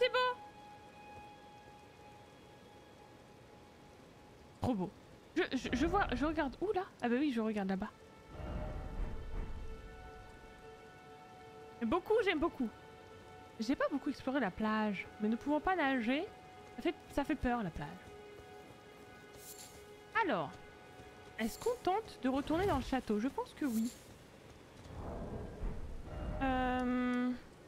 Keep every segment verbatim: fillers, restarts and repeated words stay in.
c'est beau. Trop beau. Je, je, je vois, je regarde où là? Ah bah oui, je regarde là-bas. Beaucoup, j'aime beaucoup. J'ai pas beaucoup exploré la plage, mais ne pouvant pas nager, ça fait, ça fait peur la plage. Alors, est-ce qu'on tente de retourner dans le château? Je pense que oui. Euh...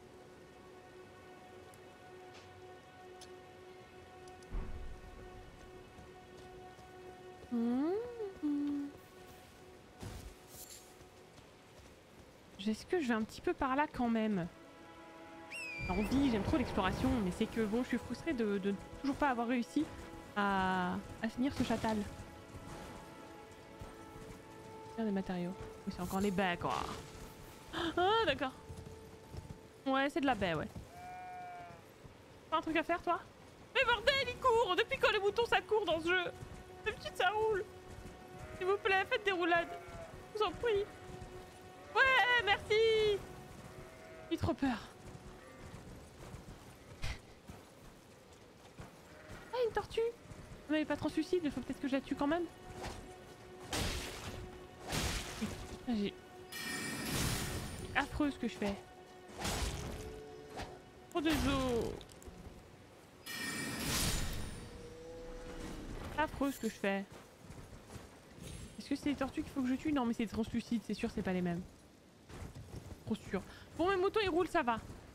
Mmh. Est-ce que je vais un petit peu par là quand même? Envie, j'aime trop l'exploration, mais c'est que bon, je suis frustrée de, de toujours pas avoir réussi à, à finir ce châtal. Des matériaux. Oui, c'est encore les baies quoi. Ah, d'accord. Ouais, c'est de la baie, ouais. Pas un truc à faire, toi? Mais bordel, il court! Depuis quand les moutons ça court dans ce jeu? D'habitude ça roule. S'il vous plaît, faites des roulades. Je vous en prie. Ouais, merci! J'ai trop peur. Ah, une tortue! Mais elle est pas translucide, il faut peut-être que je la tue quand même. J'ai... affreux ce que je fais. Trop de os. Affreux ce que je fais. Est-ce que c'est les tortues qu'il faut que je tue? Non mais c'est translucide, c'est sûr c'est pas les mêmes. Trop sûr. Bon mes moutons ils roulent, ça va.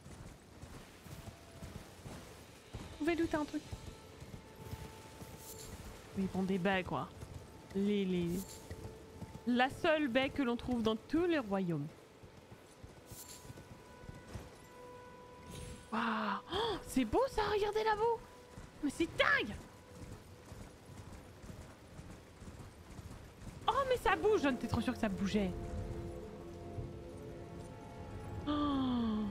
Vous pouvez looter un truc? Ils font des baies quoi. Les, les... La seule baie que l'on trouve dans tous les royaumes. Waouh, oh, c'est beau ça, regardez là-haut. Mais c'est dingue. Oh mais ça bouge, j'en étais trop sûre que ça bougeait. Oh.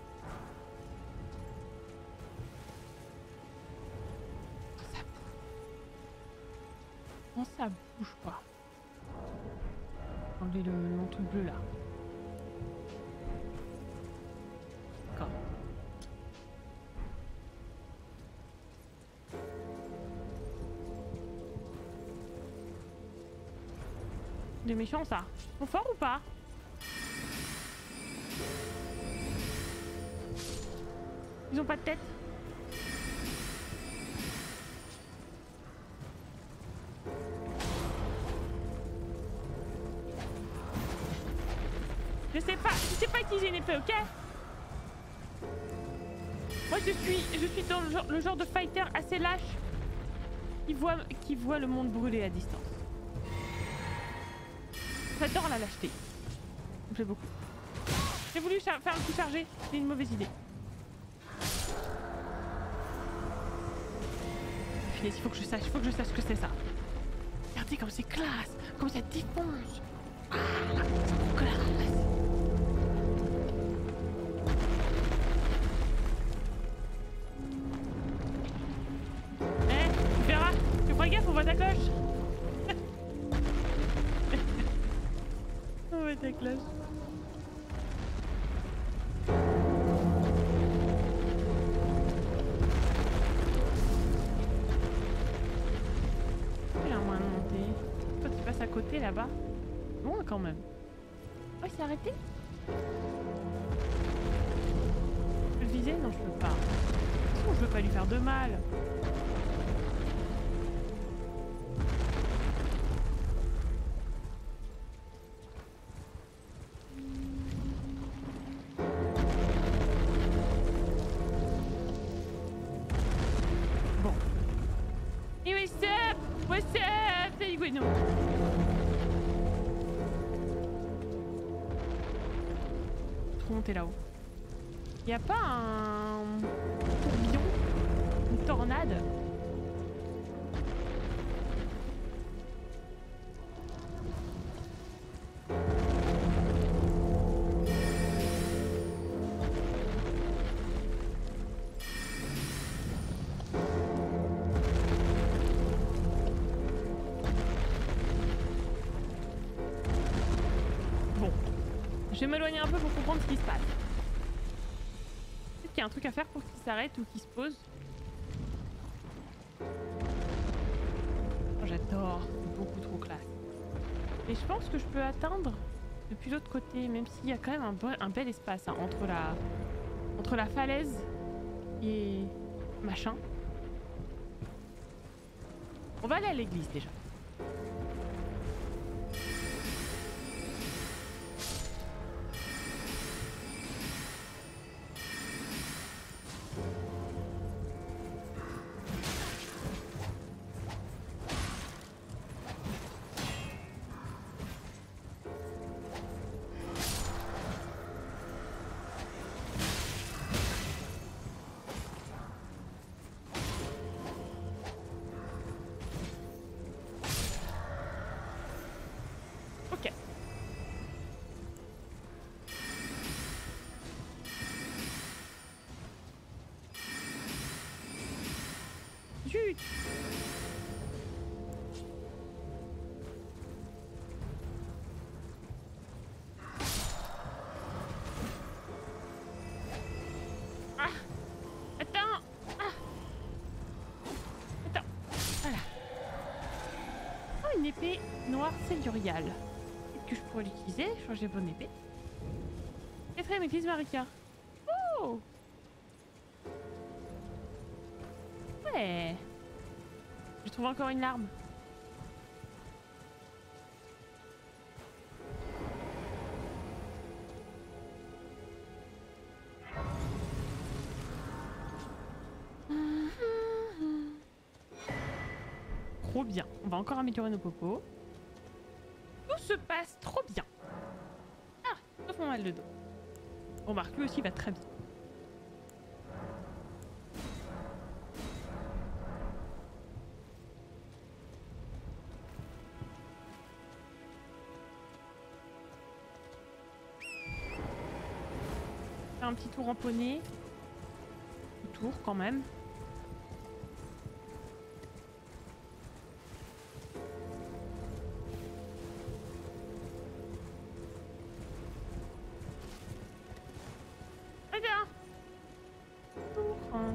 Ça bouge. Comment ça bouge pas? Enlever le, le truc bleu là. D'accord. Des méchants ça. Ils sont forts ou pas? Ils ont pas de tête. Je sais pas, je sais pas utiliser une épée, ok? Moi je suis, je suis dans le genre, le genre de fighter assez lâche qui voit, qui voit le monde brûler à distance. J'adore la lâcheté. Ça me plaît beaucoup. J'ai voulu faire un coup chargé, c'est une mauvaise idée. Il faut que je sache, il faut que je sache ce que c'est ça. Regardez comme c'est classe, comme ça défonce. Ah, c'est classe. Eh, tu verras, tu feras gaffe, on voit ta cloche. On voit ta cloche. Côté là-bas. Loin quand même. Oh, il s'est arrêté? Je peux le viser? Non, je peux pas. Oh, je veux pas lui faire de mal. Bon. Et what's up? What's up? Salut Gwenon. Monter là-haut. Y a pas un tourbillon? Une tornade? Bon. Je vais m'éloigner un peu pour comprendre ce qui se passe. qu'il y a un truc à faire pour qu'il s'arrête ou qu'il se pose. Oh, j'adore, c'est beaucoup trop classe. Et je pense que je peux atteindre depuis l'autre côté, même s'il y a quand même un, be un bel espace hein, entre, la, entre la falaise et machin. On va aller à l'église déjà. Zut! Ah! Attends! Ah! Attends! Voilà. Oh, une épée noire celluriale. Peut-être que je pourrais l'utiliser, changer bonne épée. Quatrième église Marika. Oh! Ouais. Je trouve encore une larme. Trop bien. On va encore améliorer nos popos. Tout se passe trop bien. Ah, sauf mon mal de dos. Bon, Marc, lui aussi va très bien. Un petit tour en poney. Tour quand même. Regarde. Tour. Hein.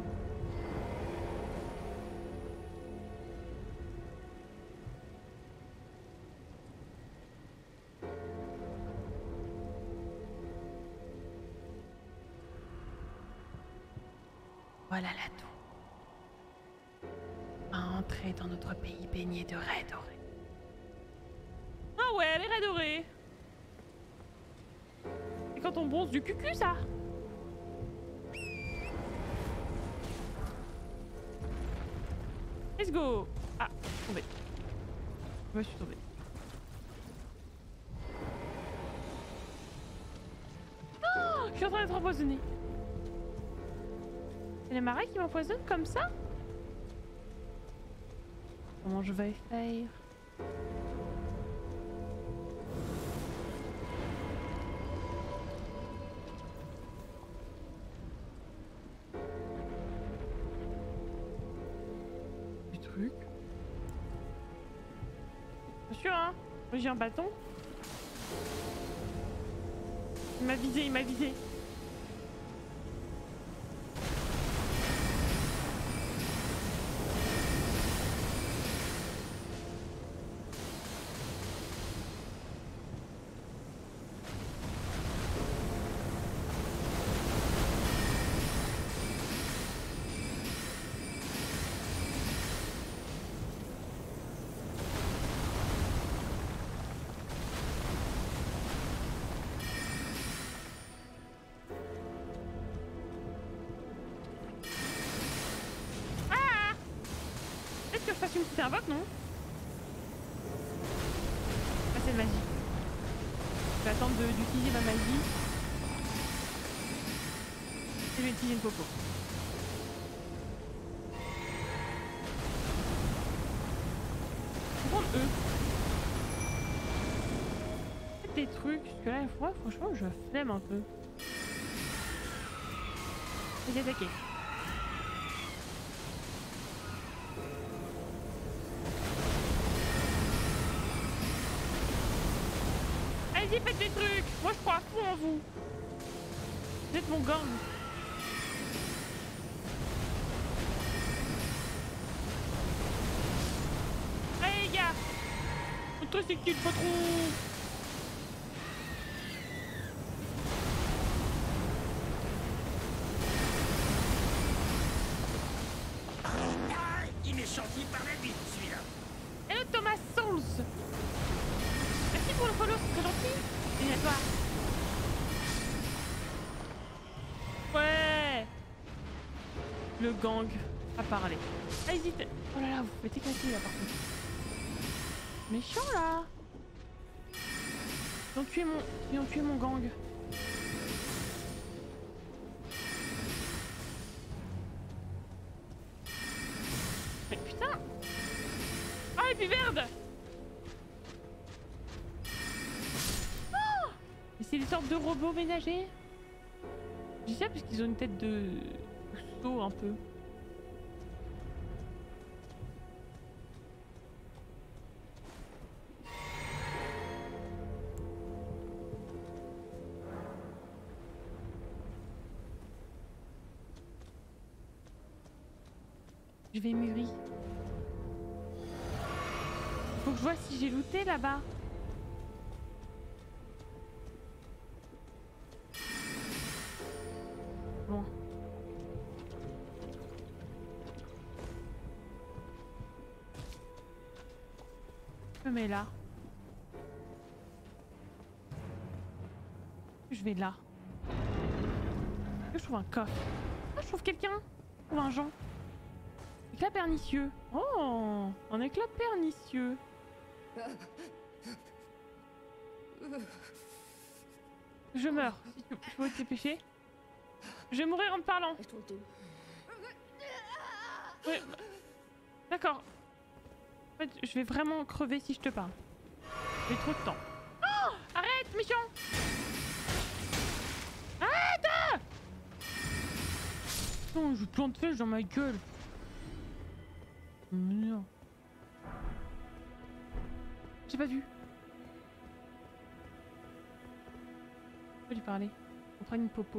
Voilà la tour. Entrer dans notre pays baigné de raies dorées. Ah ouais, les raies dorées. Et quand on bronze du cucu, ça. Let's go. Ah, je suis tombée. Je me suis tombée. Oh, je suis en train d'être empoisonnée. C'est les marais qui m'empoisonnent comme ça? Comment je vais faire? Du truc. Bien sûr, hein? J'ai un bâton. Il m'a visé, il m'a visé. Que je fasse une petite invoque, non? Ah, c'est de magie. Je vais attendre d'utiliser ma magie. Et je vais utiliser une popo. Je vais prendre eux. Faites des trucs, parce que là, ouais, franchement, je flemme un peu. J'ai attaqué. Allez-y, faites des trucs. Moi, je crois à fond en vous. Vous êtes mon gang. toi c'est qui le patron? Ah, il est chantier par la bite, celui-là. Hello Thomas Souls. Merci pour le follow, c'est très gentil. Et à toi. Ouais. Le gang a parlé. Ah, hésite. Oh là là, vous faites éclater là par contre. Méchant là. Ils ont tué mon, ils ont tué mon gang. Mais putain. Ah, et puis merde. Oh, mais c'est des sortes de robots ménagers. Je dis ça parce qu'ils ont une tête de saut un peu. Je vais mûrir. Faut que je vois si j'ai looté là-bas. Bon. Je me mets là. Je vais là. Est-ce que je trouve un coffre? Ah, je trouve quelqu'un. Ou un Jean. Éclat pernicieux. Oh, un éclat pernicieux. Je meurs. Si tu je peux te dépêcher. Je vais mourir en te parlant. Oui. D'accord. En fait, je vais vraiment crever si je te parle. J'ai trop de temps. Oh, arrête, méchant. Arrête. Non, je plante flèche dans ma gueule. Non. J'ai pas vu. Je peux lui parler. On prend une popo.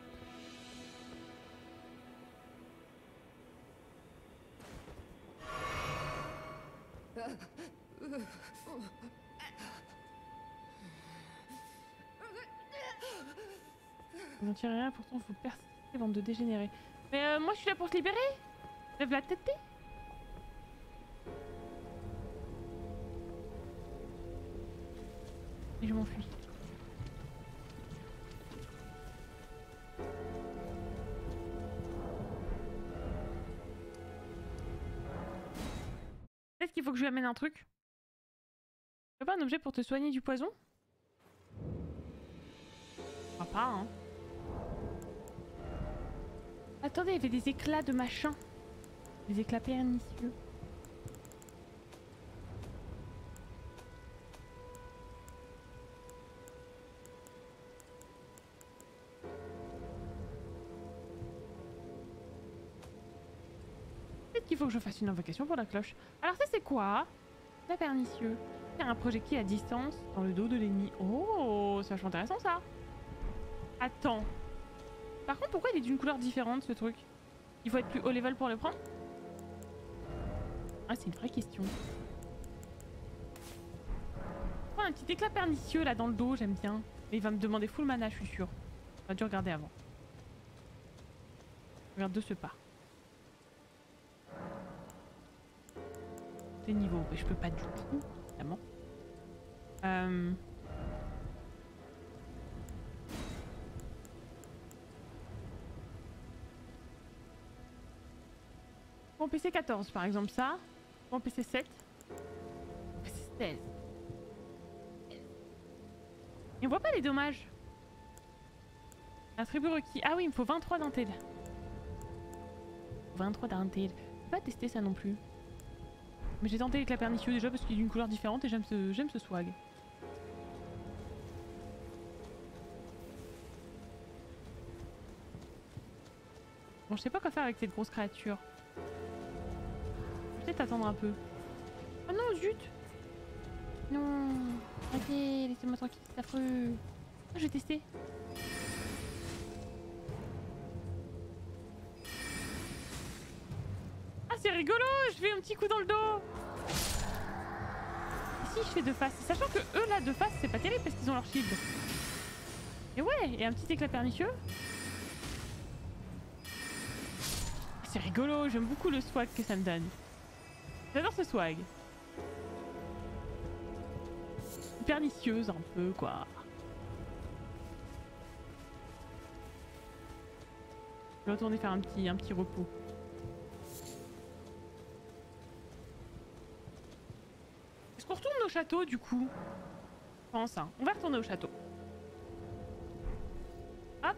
Vous n'en tirez rien, pourtant vous persistez, bande de dégénérer. Mais euh, moi je suis là pour te libérer. Lève la tête. Et je m'enfuis. Peut-être qu'il faut que je lui amène un truc. Tu veux pas un objet pour te soigner du poison? Je crois pas, hein. Attendez, il y avait des éclats de machin. Des éclats pernicieux. Peut-être qu'il faut que je fasse une invocation pour la cloche. Alors ça c'est quoi? La pernicieux. C'est un projectile à distance dans le dos de l'ennemi. Oh, c'est vachement intéressant ça. Attends. Par contre, pourquoi il est d'une couleur différente ce truc? Il faut être plus haut level pour le prendre? Ah, c'est une vraie question. Oh, un petit éclat pernicieux là dans le dos, j'aime bien. Mais il va me demander full mana, je suis sûre. On va dû regarder avant. Regarde de ce pas. Des niveaux, mais je peux pas du tout, évidemment. Euh... Bon, P C quatorze par exemple, ça. Bon, P C sept. P C seize. Et on voit pas les dommages. Attribut requis. Ah oui, il me faut vingt-trois d'intel. vingt-trois d'intel. Je peux pas tester ça non plus. Mais j'ai tenté avec la pernicieux déjà parce qu'il est d'une couleur différente et j'aime ce, j'aime ce swag. Bon, je sais pas quoi faire avec cette grosse créature. Je vais peut-être attendre un peu. Oh non, zut! Non! Arrêtez, laissez-moi tranquille, c'est affreux! Ah, je vais tester. Ah, c'est rigolo! Je fais un petit coup dans le dos! si je fais de face. Sachant que eux là de face c'est pas terrible parce qu'ils ont leur shield. Et ouais, et un petit éclat pernicieux. C'est rigolo, j'aime beaucoup le swag que ça me donne. J'adore ce swag. Pernicieuse un peu quoi. Je vais retourner faire un petit, un petit repos. Est-ce qu'on retourne au château du coup? Je pense hein. On va retourner au château. Hop.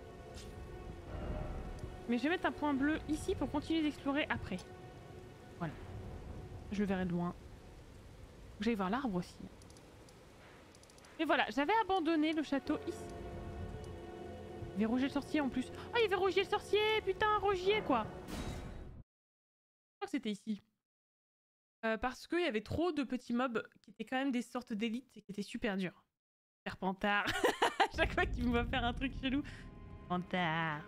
Mais je vais mettre un point bleu ici pour continuer d'explorer après. Voilà. Je le verrai de loin. J'allais voir l'arbre aussi. Et voilà, j'avais abandonné le château ici. Il y avait Rogier le sorcier en plus. Ah, oh, il y avait Rogier le sorcier, putain, Rogier quoi. Je crois que c'était ici. Euh, parce qu'il y avait trop de petits mobs qui étaient quand même des sortes d'élites et qui étaient super durs. Serpentard. À chaque fois qu'il me voit faire un truc chelou. Serpentard.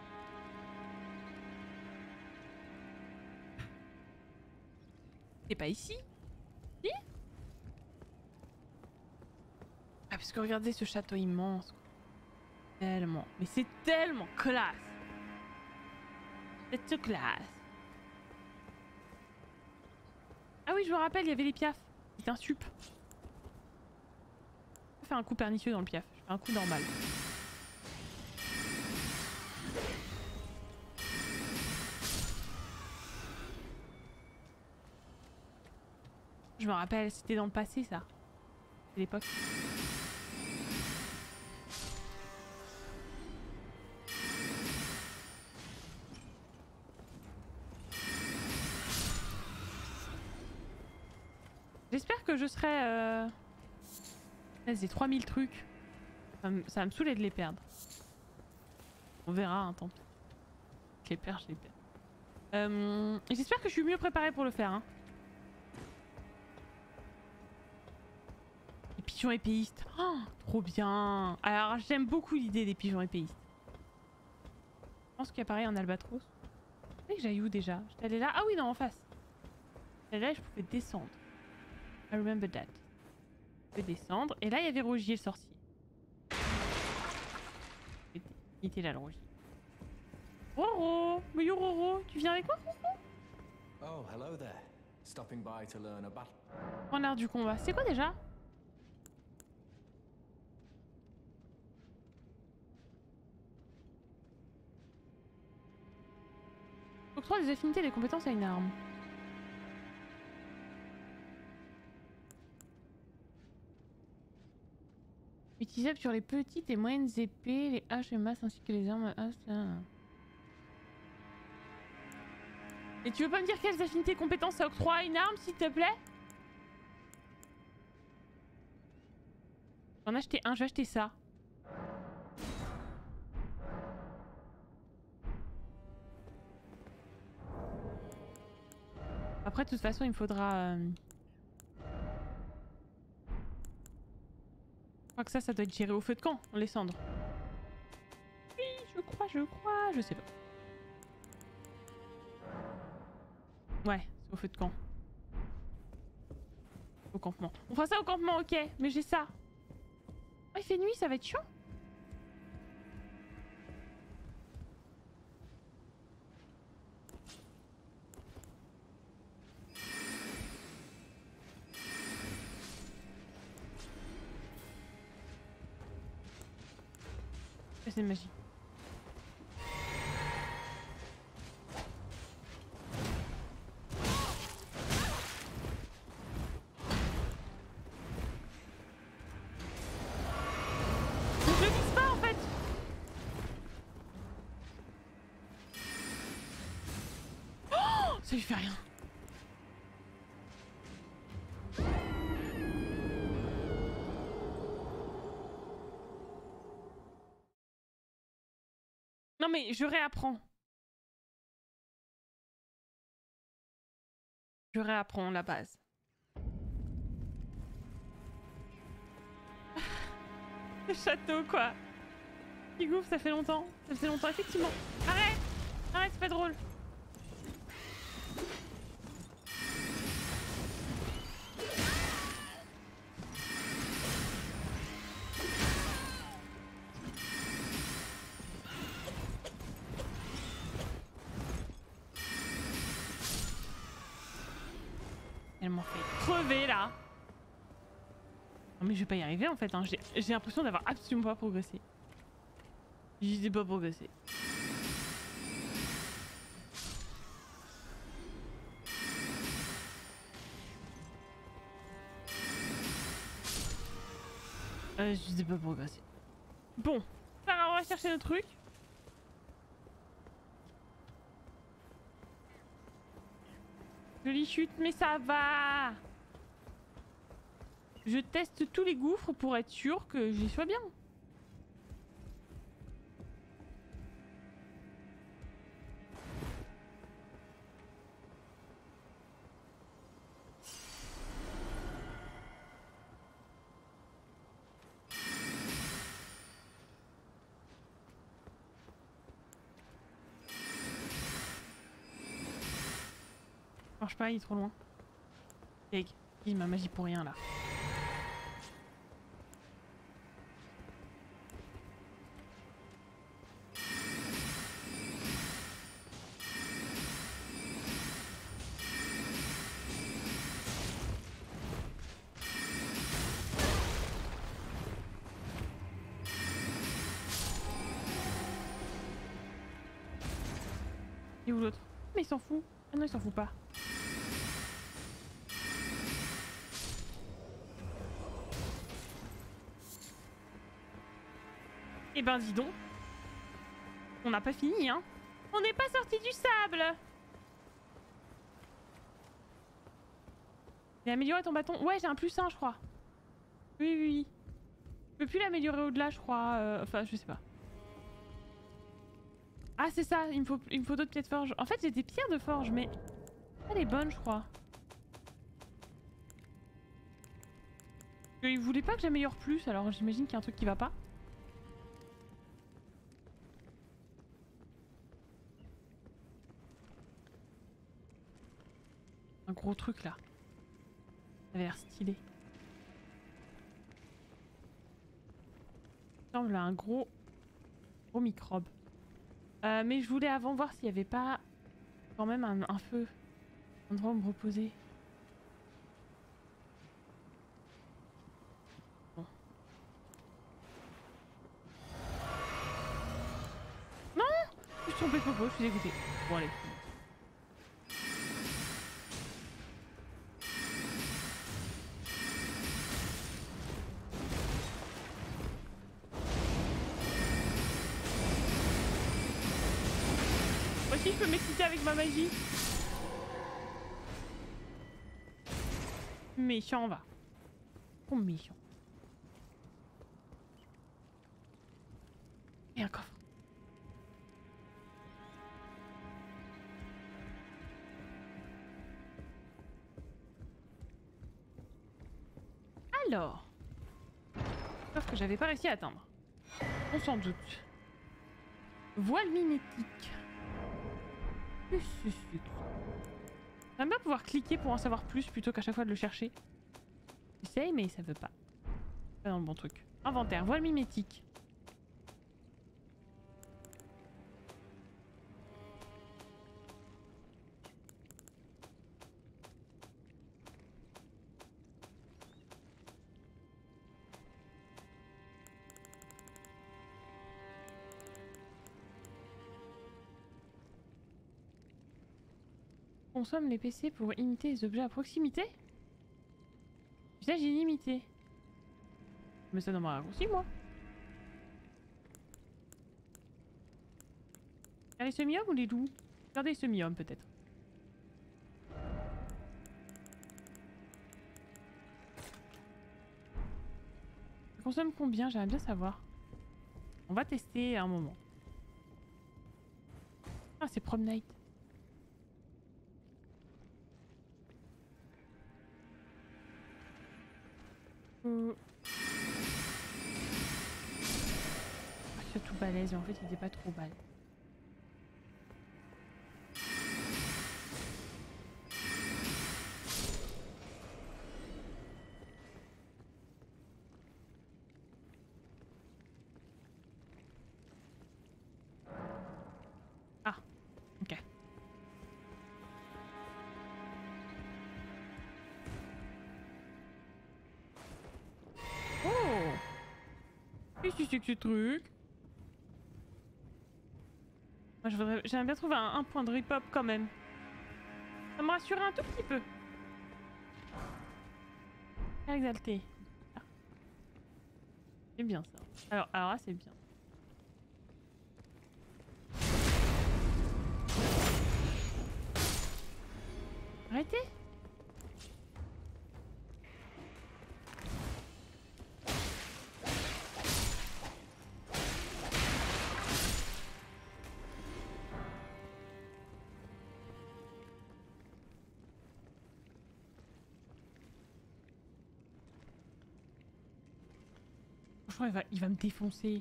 C'est pas ici? Si? Ah parce que regardez ce château immense. Tellement. Mais c'est tellement classe. C'est tout classe. Ah oui je me rappelle il y avait les piafs. C'était un sup. Je fais un coup pernicieux dans le piaf. Je fais un coup normal. Je me rappelle, c'était dans le passé ça. C'est l'époque. J'espère que je serai... Euh... J'ai trois mille trucs. Ça, me... ça va me saouler de les perdre. On verra, hein, tant pis. Je les perds, je les perds. Euh... J'espère que je suis mieux préparée pour le faire. Hein. Les pigeons épéistes. Oh, trop bien. Alors j'aime beaucoup l'idée des pigeons épéistes. Je pense qu'il y a pareil en albatros. Je sais que j'aille où déjà? J'étais allée là. Ah oui, non, en face. J'étais là, je pouvais descendre. I remember that. Je peux descendre. Et là, il y avait Rogier le sorcier. Il était là, le Rogier. Roro! Mais yo, Roro! Tu viens avec moi, Roro? Oh, hello there. Stopping by to learn a battle. En art du combat. C'est quoi déjà? Octroi des affinités et des compétences à une arme. Utilisable sur les petites et moyennes épées, les haches et masses ainsi que les armes. Ah, ça. Et tu veux pas me dire quelles affinités et compétences ça octroie à une arme, s'il te plaît? J'en ai acheté un, je vais acheter ça. Après, de toute façon, il me faudra... Euh... Je crois que ça, ça doit être géré au feu de camp, les cendres. Oui, je crois, je crois, je sais pas. Ouais, c'est au feu de camp. Au campement. On fera ça au campement, ok, mais j'ai ça. Oh, il fait nuit, ça va être chiant. C'est magie. Mais je le vise pas en fait. Oh, ça lui fait rien. Non mais je réapprends. Je réapprends la base. Le château quoi. Qui gouffre, ça fait longtemps. Ça fait longtemps effectivement. Arrête. Arrête, c'est pas drôle. tellement fait crever là. Non mais je vais pas y arriver en fait, hein. J'ai l'impression d'avoir absolument pas progressé. J'ai pas progressé. Euh, je pas progressé. Bon, alors on va chercher le truc. Jolie chute, mais ça va. Je teste tous les gouffres pour être sûr que j'y sois bien. Marche pas, il est trop loin. Take, il ma magie pour rien là. Et où l'autre? Mais il s'en fout. Ah non, il s'en fout pas. Eh ben dis donc, on n'a pas fini hein. On n'est pas sorti du sable. J'ai amélioré ton bâton. Ouais, j'ai un plus un je crois. Oui, oui, oui. Je peux plus l'améliorer au-delà je crois. Euh, enfin, je sais pas. Ah c'est ça, il me faut, il me faut d'autres pieds de forge. En fait j'ai des pierres de forge mais elle est bonne je crois. Il voulait pas que j'améliore plus alors j'imagine qu'il y a un truc qui va pas. Un gros truc là. Ça avait l'air stylé. Ça ressemble à un gros gros microbe. Euh, mais je voulais avant voir s'il n'y avait pas quand même un, un feu. Un endroit où me reposer. Bon. Non! Je suis trompée de propos, je suis dégoûtée. Bon allez. Moi aussi je peux m'exciter avec ma magie. Méchant va. Oh méchant. Et un coffre. Alors. Sauf que j'avais pas réussi à atteindre. On s'en doute. Voile mimétique. Plus sucre. J'aime bien pouvoir cliquer pour en savoir plus plutôt qu'à chaque fois de le chercher. J'essaye mais ça veut pas. Pas dans le bon truc. Inventaire, voile mimétique. Consomme les P C pour imiter les objets à proximité. Putain, j'ai limité. Mais ça dans ma raccourci, moi. Les semi-hommes ou les loups? Regardez les semi-hommes, peut-être. Ça consomme combien? J'aimerais bien savoir. On va tester à un moment. Ah, c'est Prom Night. Euh... Ah, surtout balèze, mais en fait il était pas trop balèze. Ah, ok. c'est que ce truc? Moi, je voudrais... j'aimerais bien trouver un, un point de rip-hop quand même. Ça me rassurait un tout petit peu. Exalté. Ah. C'est bien ça. Alors, alors là, c'est bien. Arrêtez! Franchement, il va, il va me défoncer.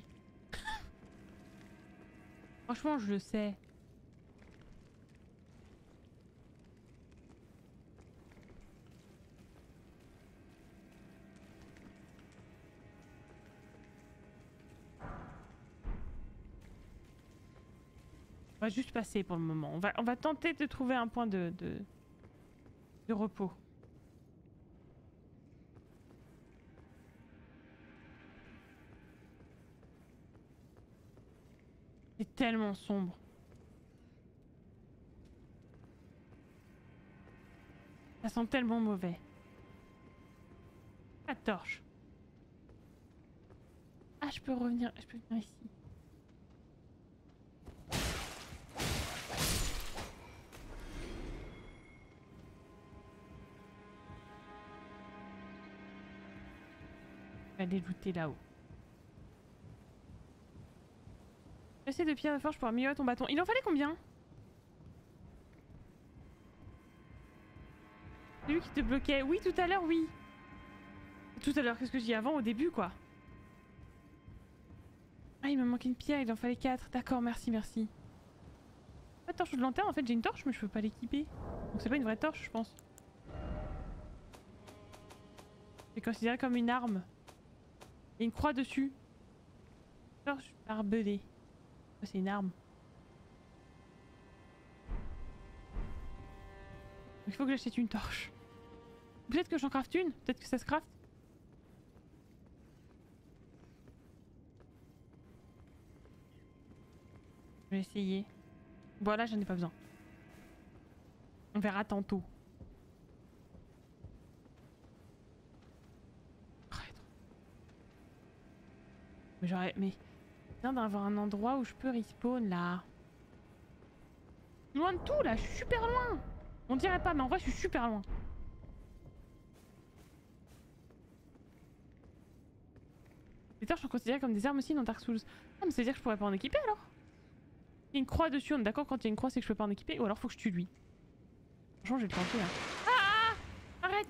Franchement, je le sais. On va juste passer pour le moment. On va, on va tenter de trouver un point de, de, de repos. C'est tellement sombre. Ça sent tellement mauvais. La torche. Ah, je peux revenir, je peux venir ici. Je vais aller looter là-haut. Essayer de pierre de forge pour améliorer ton bâton. Il en fallait combien? C'est lui qui te bloquait. Oui, tout à l'heure, oui. Tout à l'heure, qu'est-ce que j'ai dit avant, au début, quoi. Ah, il me manquait une pierre, il en fallait quatre. D'accord, merci, merci. Pas de torche de lanterne, en fait, j'ai une torche, mais je peux pas l'équiper. Donc c'est pas une vraie torche, je pense. C'est considéré comme une arme. Il y a une croix dessus. Torche barbelée. C'est une arme. Il faut que j'achète une torche. Peut-être que j'en crafte une. Peut-être que ça se crafte. Je vais essayer. Voilà, j'en ai pas besoin. On verra tantôt. Mais j'aurais... Mais... Bien d'avoir un endroit où je peux respawn là. Loin de tout là, je suis super loin. On dirait pas, mais en vrai je suis super loin. Les torches sont considérées comme des armes aussi dans Dark Souls. Ah mais ça veut dire que je pourrais pas en équiper alors? Il y a une croix dessus, on est d'accord, quand il y a une croix c'est que je peux pas en équiper, ou alors faut que je tue lui. Franchement je vais le tenter là. Ah, ah, arrête.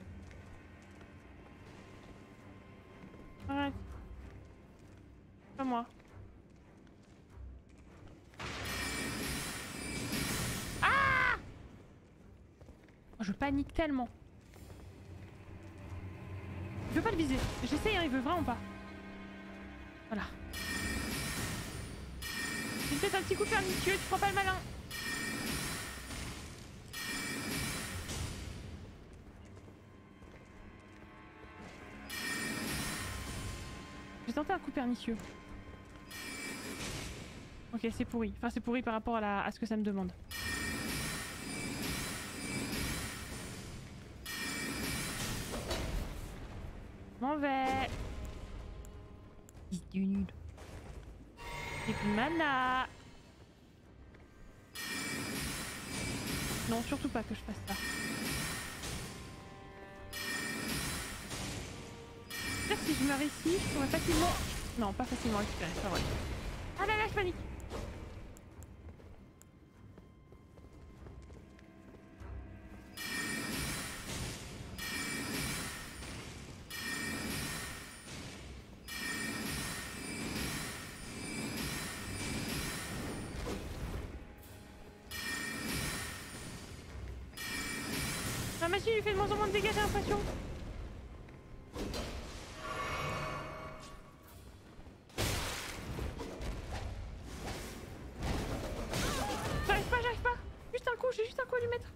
Arrête. Pas moi. Ah! Oh, je panique tellement. Je veux pas le viser. J'essaye, hein, il veut vraiment pas. Voilà. J'ai peut-être un petit coup pernicieux, tu prends pas le malin. J'ai tenté un coup pernicieux. Ok, c'est pourri. Enfin, c'est pourri par rapport à, la... à ce que ça me demande. M'en vais. Fils du nul. J'ai plus de mana. Non, surtout pas que je fasse ça. Peut-être si je meurs ici, je pourrais facilement... Non, pas facilement récupérer, c'est pas vrai. Ah là là, je panique. La machine lui fait de moins en moins de dégâts, j'ai l'impression. J'arrive pas, j'arrive pas. Juste un coup, j'ai juste un coup à lui mettre.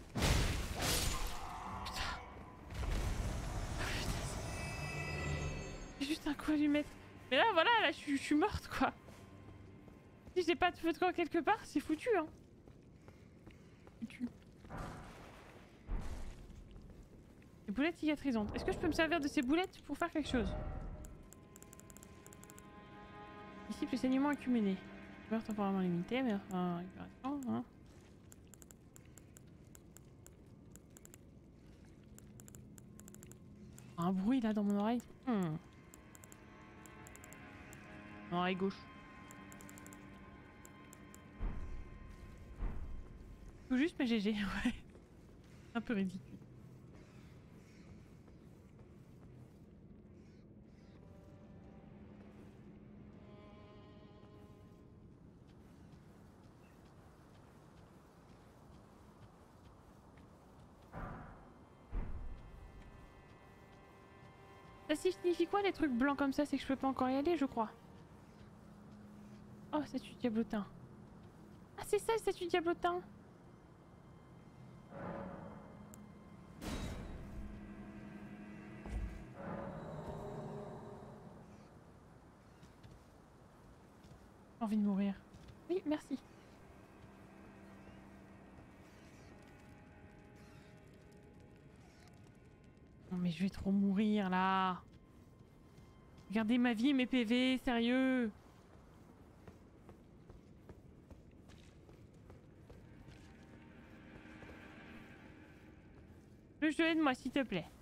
Putain. J'ai juste un coup à lui mettre. Mais là, voilà, là, je suis- je suis morte, quoi. Si j'ai pas de feu de camp quelque part, c'est foutu, hein. Foutu. Des boulettes cicatrisantes. Est-ce que je peux me servir de ces boulettes pour faire quelque chose? Ici, le saignement accumulé. Douleur temporairement limitée, mais enfin, récupération, hein. Un bruit là dans mon oreille. Hmm. Mon oreille gauche. Tout juste mais G G, ouais. Un peu ridicule. Ça signifie quoi les trucs blancs comme ça? C'est que je peux pas encore y aller, je crois. Oh, statue de diablotin. Ah, c'est ça le statue de diablotin. J'ai envie de mourir. Oui, merci. Non mais je vais trop mourir là. Regardez ma vie et mes P V, sérieux. Le jeu aide-moi s'il te plaît.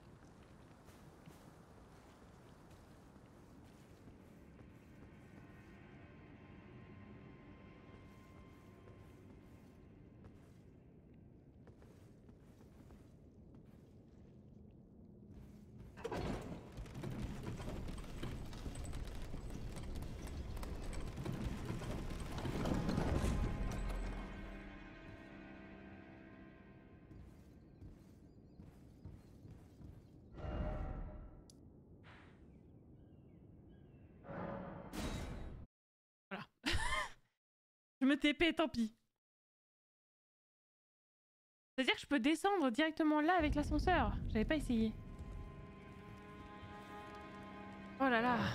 Voilà. Je me T P, tant pis. C'est-à-dire que je peux descendre directement là avec l'ascenseur. J'avais pas essayé. Oh là là.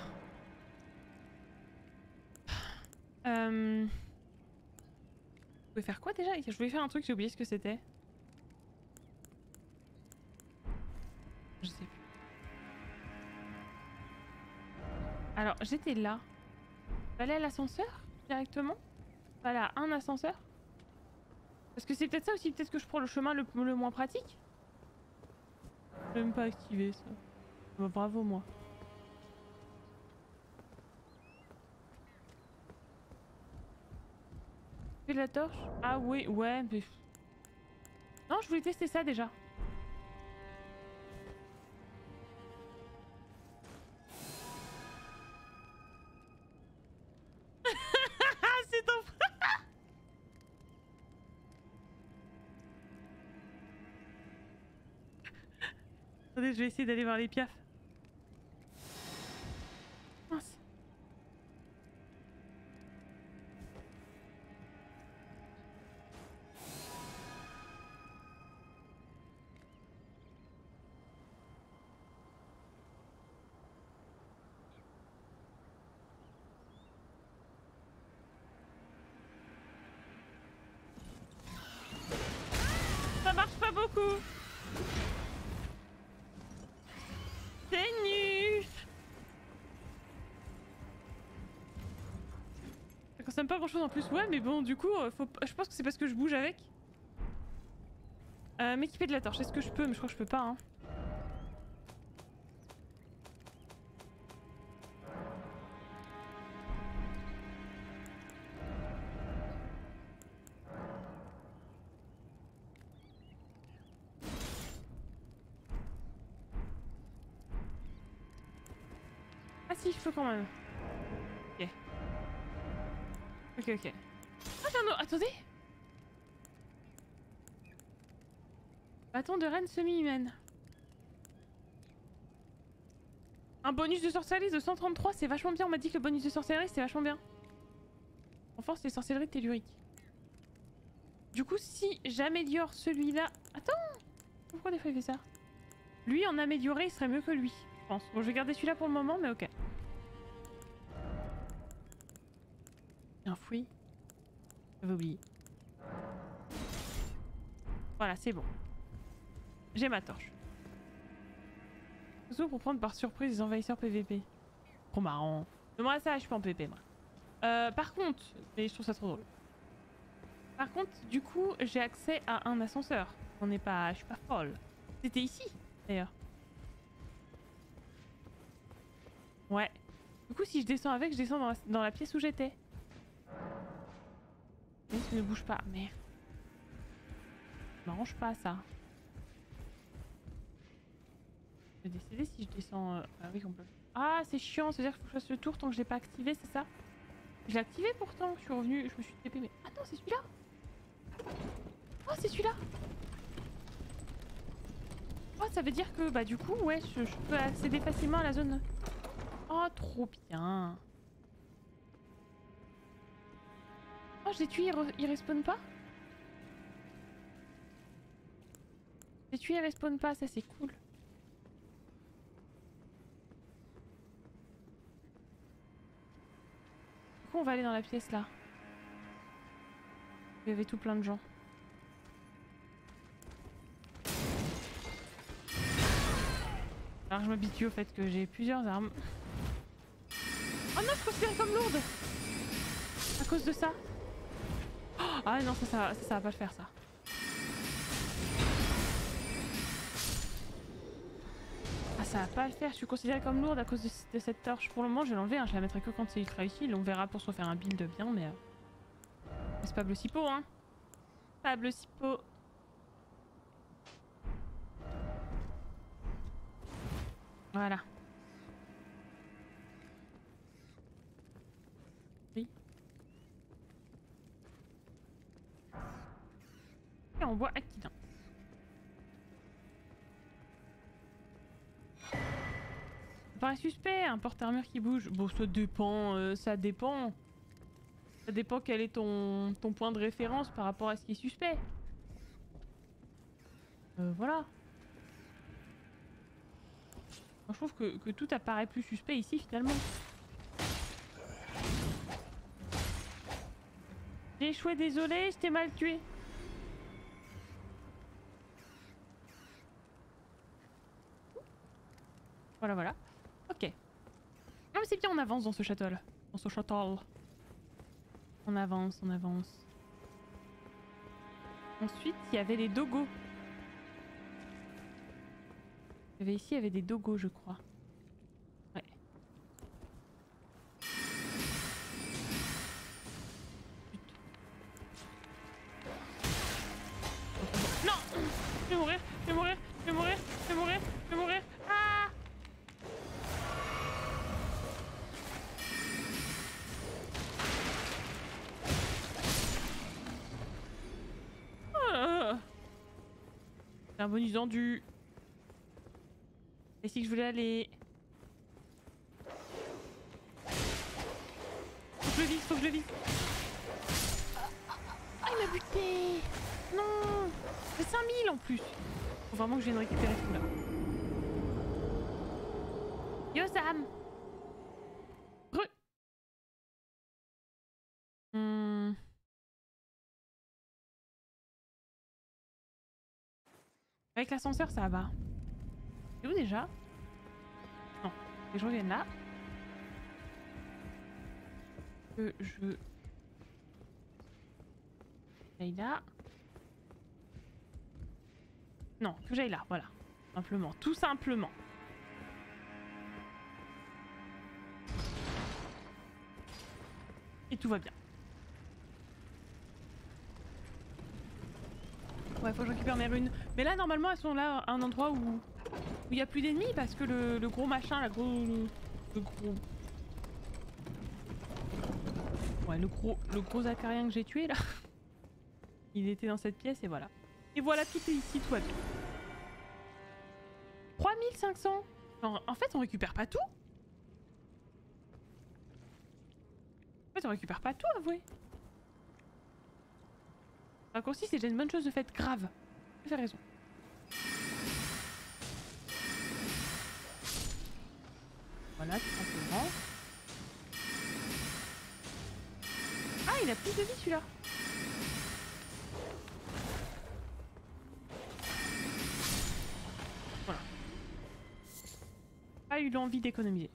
Euh... Je voulais faire quoi déjà? Je voulais faire un truc, j'ai oublié ce que c'était. Je sais plus. Alors, j'étais là. Fallait à l'ascenseur directement? Fallait à un ascenseur? Parce que c'est peut-être ça aussi, peut-être que je prends le chemin le, le moins pratique? J'ai même pas activé ça. Bah, bravo moi. Fais de la torche? Ah oui, ouais, mais... Non, je voulais tester ça déjà. C'est ton frère. Attendez, je vais essayer d'aller voir les piafs. Mince. Ça marche pas beaucoup. C'est nul. Ça consomme pas grand chose en plus. Ouais, mais bon, du coup, faut... je pense que c'est parce que je bouge avec. Euh, M'équiper de la torche, est-ce que je peux? Mais je crois que je peux pas, hein. Ah si, je peux quand même. Ok. Ok, ok. Ah, j'ai un autre... Attendez. Bâton de reine semi-humaine. Un bonus de sorcellerie de cent trente-trois, c'est vachement bien. On m'a dit que le bonus de sorcellerie, c'est vachement bien. Renforce les sorcelleries telluriques. Du coup, si j'améliore celui-là... Attends! Pourquoi des fois il fait ça? Lui, en amélioré, il serait mieux que lui, je pense. Bon, je vais garder celui-là pour le moment, mais ok. Un fouille. J'avais oublié. Voilà, c'est bon. J'ai ma torche. Surtout pour prendre par surprise les envahisseurs P V P. Trop marrant. Mais moi ça, je suis pas en P V P moi. Euh, par contre, mais je trouve ça trop drôle. Par contre, du coup, j'ai accès à un ascenseur. On n'est pas, je suis pas folle. C'était ici, d'ailleurs. Ouais. Du coup, si je descends avec, je descends dans la, dans la pièce où j'étais. Mais ça ne bouge pas, merde. Ça m'arrange pas ça. Je vais décider si je descends. Euh... Ah oui, on peut. Ah, c'est chiant, c'est-à-dire qu'il faut que je fasse le tour tant que je l'ai pas activé, c'est ça? Je l'ai activé pourtant, je suis revenu, je me suis T P, mais. Ah non, c'est celui-là! Oh, c'est celui-là! Oh, ça veut dire que, bah, du coup, ouais, je, je peux accéder facilement à la zone. Oh, trop bien! Oh, je l'ai tué, il, re il respawn pas? Je l'ai tué, il respawn pas, ça c'est cool. Du coup, on va aller dans la pièce là. Il y avait tout plein de gens. Alors je m'habitue au fait que j'ai plusieurs armes. Oh non, je considère comme lourde à cause de ça. Oh, ah non, ça, ça, ça, ça va pas le faire ça. Ah ça va pas le faire, je suis considérée comme lourde à cause de, de cette torche. Pour le moment je vais l'enlever, hein. Je la mettrai que quand c'est ultra utile. On verra pour se refaire un build bien, mais... Euh... C'est pas bleu cipo, hein. Pas bleu cipo. Voilà. Oui. Et on boit Aquilin. Ça paraît suspect, un porte-armure qui bouge. Bon, ça dépend, euh, ça dépend. Ça dépend quel est ton, ton point de référence par rapport à ce qui est suspect. Euh, voilà. Je trouve que, que tout apparaît plus suspect ici finalement. J'ai échoué, désolé, je t'ai mal tué. Voilà, voilà. Ok. Non mais c'est bien, on avance dans ce château là. Dans ce château. On avance, on avance. Ensuite, il y avait les dogos. Il y avait ici, il y avait des dogos, je crois. Ouais. Non! Je vais mourir, je vais mourir, je vais mourir, je vais mourir, je vais mourir. Ah! Ah! C'est un bonus endu. C'est ici que je voulais aller. Faut que je le vise, faut que je le vise. Ah, il m'a buté. Non. C'est cinq mille en plus. Faut vraiment que je vienne récupérer tout là. Yo Sam. Re. Hmm. Avec l'ascenseur ça va. C'est où déjà? Non. Et je reviens là. Que je... J'aille là. Non, que j'aille là, voilà. Simplement, tout simplement. Et tout va bien. Ouais, faut que je récupère mes runes. Mais là, normalement, elles sont là à un endroit où il n'y a plus d'ennemis parce que le, le gros machin, la gros... Le, le gros... Ouais, le gros, le gros acarien que j'ai tué là. Il était dans cette pièce et voilà. Et voilà, tout est ici, tout va bien. trois mille cinq cents. En, en fait, on récupère pas tout. En fait, on récupère pas tout, avouez. Raccourci, c'est déjà une bonne chose de fait, grave. Tu as raison. Voilà, tout simplement. il a plus de vie celui-là. Voilà. Pas eu l'envie d'économiser.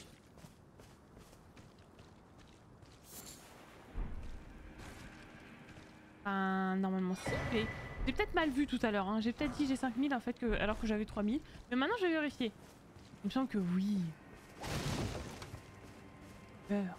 Euh, normalement si, mais j'ai peut-être mal vu tout à l'heure. Hein. J'ai peut-être dit j'ai cinq mille en fait que, alors que j'avais trois mille. Mais maintenant je vais vérifier. Il me semble que oui. Peur.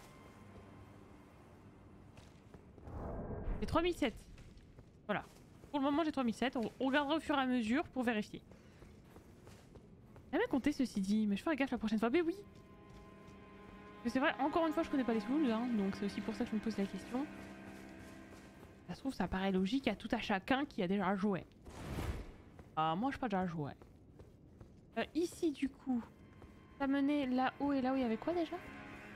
J'ai trois mille sept. Voilà. Pour le moment j'ai trois mille sept. On, on regardera au fur et à mesure pour vérifier. J'ai jamais compté ceci dit, mais je ferai gaffe la prochaine fois. Mais oui. C'est vrai, encore une fois je connais pas les souls, hein, donc c'est aussi pour ça que je me pose la question. Ça se trouve, ça paraît logique à tout à chacun qui a déjà joué. Ah, moi, je n'ai pas déjà joué. Euh, ici, du coup, ça menait là-haut et là-haut, il y avait quoi déjà?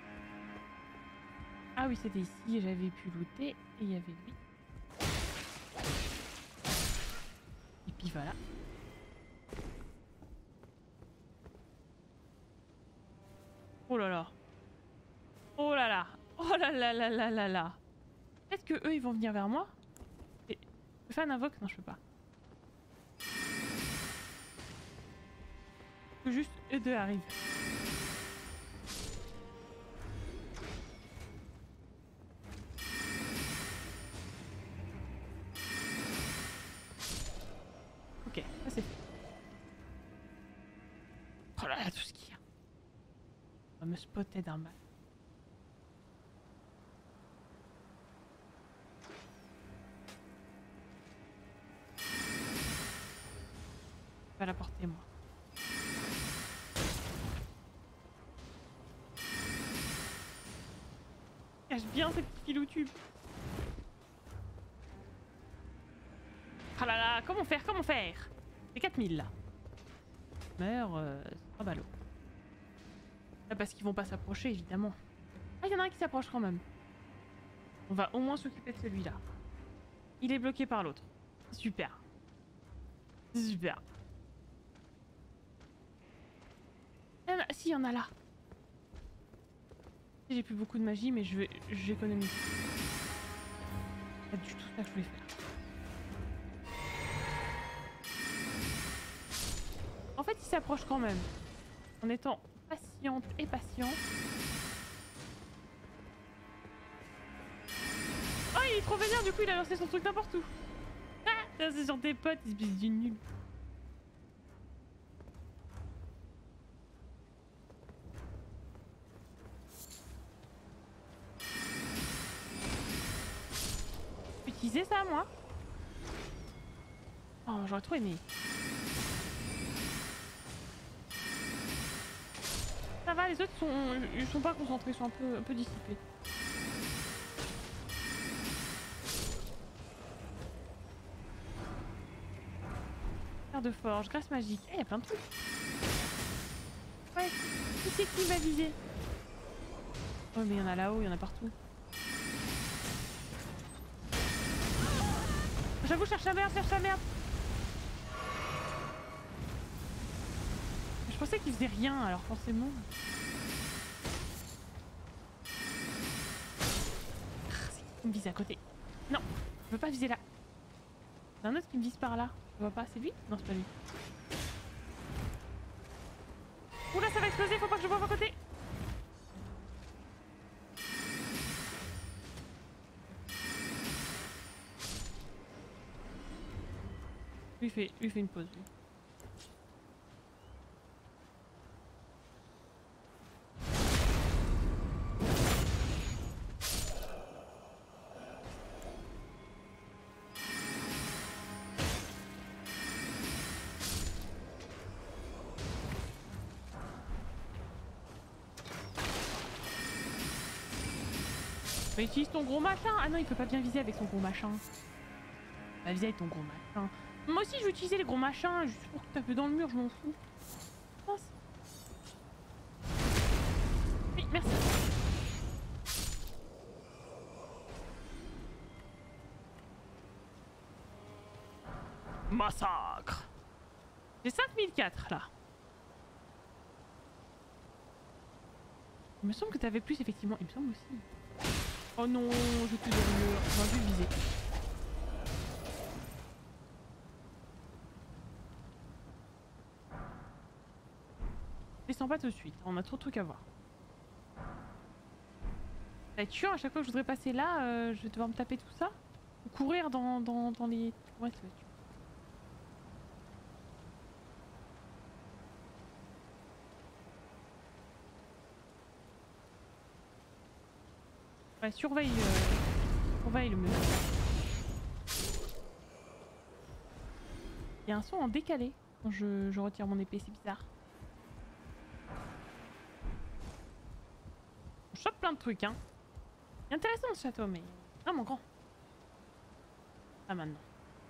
Ah oui, c'était ici, j'avais pu looter et il y avait lui. Et puis voilà. Oh là là. Oh là là. Oh là là là là là là. Peut-être que eux ils vont venir vers moi. Et... Je peux faire un invoque? Non, je peux pas. Que juste eux deux arrivent. Ok, ça c'est fait. Oh là là, tout ce qu'il y a. On va me spotter d'un mal. Je vais la porter moi. Cache bien cette petite filoutube. Ah là là, comment faire, comment faire? C'est quatre mille là. Meurs, euh, c'est pas ballot. Là, parce qu'ils vont pas s'approcher évidemment. Ah, il y en a un qui s'approche quand même. On va au moins s'occuper de celui-là. Il est bloqué par l'autre. Super. Super. Il y en a... Si, il y en a là. J'ai plus beaucoup de magie, mais je vais... j'économise. C'est pas du tout ça que je voulais faire. En fait, il s'approche quand même. En étant patiente et patiente. Oh, il est trop vénère, du coup, il a lancé son truc n'importe où. Ah, c'est sur tes potes, espèce du nul. Utiliser ça, moi? Oh, j'aurais trop aimé. Ça va, les autres sont, ils sont pas concentrés, ils sont un peu, un peu dissipés. Fer de forge, grâce magique. Eh, il y a plein de trucs. Ouais, qui c'est qui va viser? Oh, mais il y en a là-haut, il y en a partout. J'avoue, cherche la merde, cherche la merde. Je pensais qu'il faisait rien, alors forcément. Ah, c'est qui me vise à côté? Non, je veux pas viser là. Il y en a un autre qui me vise par là. Je vois pas, c'est lui? Non, c'est pas lui. Oula, ça va exploser, faut pas que je vois à côté. Lui fait, lui fait une pause. Lui. Mais utilise ton gros machin. Ah non, il peut pas bien viser avec son gros machin. Va viser avec ton gros machin. Moi aussi je vais utiliser les gros machins juste pour taper dans le mur, je m'en fous. Mince. Oui, merci. Massacre. J'ai cinq mille quatre là. Il me semble que t'avais plus effectivement, il me semble aussi. Oh non, je te donne j'aurais dû viser. Descends pas tout de suite, on a trop de trucs à voir. Ça va être chiant, à chaque fois que je voudrais passer là, euh, je vais devoir me taper tout ça. Ou courir dans, dans, dans les... Ouais, ça va être chiant. Ouais, surveille, euh, surveille le monsieur. Il y a un son en décalé quand je, je retire mon épée, c'est bizarre. On chope plein de trucs, hein. C'est intéressant ce château, mais vraiment grand. Ah, maintenant.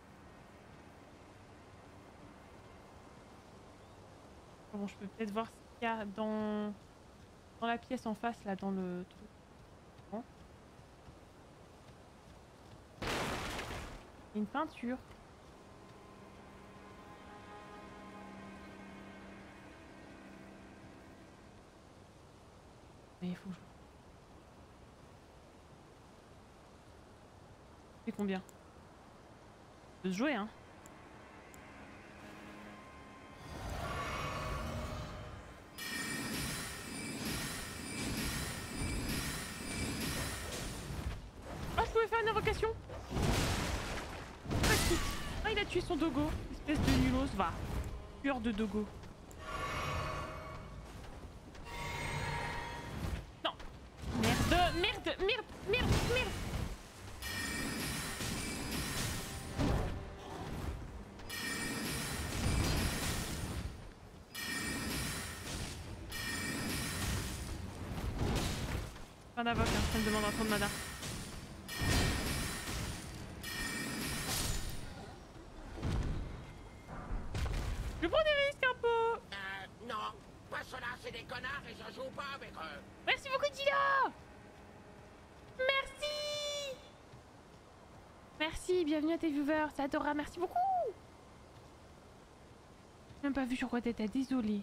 Bon, je peux peut-être voir ce qu'il y a dans... dans la pièce en face, là, dans le truc. Bon. Il y a une peinture. Mais il faut que je... C'est combien? De se jouer, hein. Ah, je pouvais faire une invocation. Ah, il a tué son dogo. Espèce de nulos, va. Tueur de dogo. Non. Merde, merde, merde, merde, merde. Pas d'invoque, hein, ça me demande un temps de mana. Je prends des risques un peu. Euh, non. Pas cela, c'est des connards et je joue pas avec eux. Merci beaucoup, Dila. Merci. Merci, bienvenue à tes viewers, c'est adorable, merci beaucoup. J'ai même pas vu sur quoi t'étais, désolée.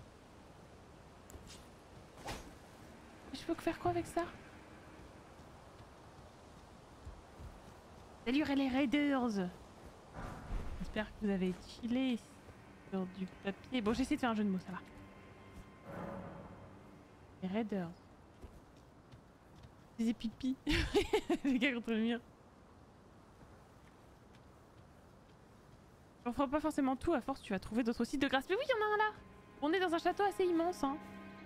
Je peux faire quoi avec ça? Salut les Raiders. J'espère que vous avez chillé sur du papier. Bon, j'essaie de faire un jeu de mots, ça va. Les Raiders. Des pipi. Les gars contre le mur. On fera pas forcément tout, à force tu vas trouver d'autres sites de grâce. Mais oui, il y en a un là. On est dans un château assez immense, hein.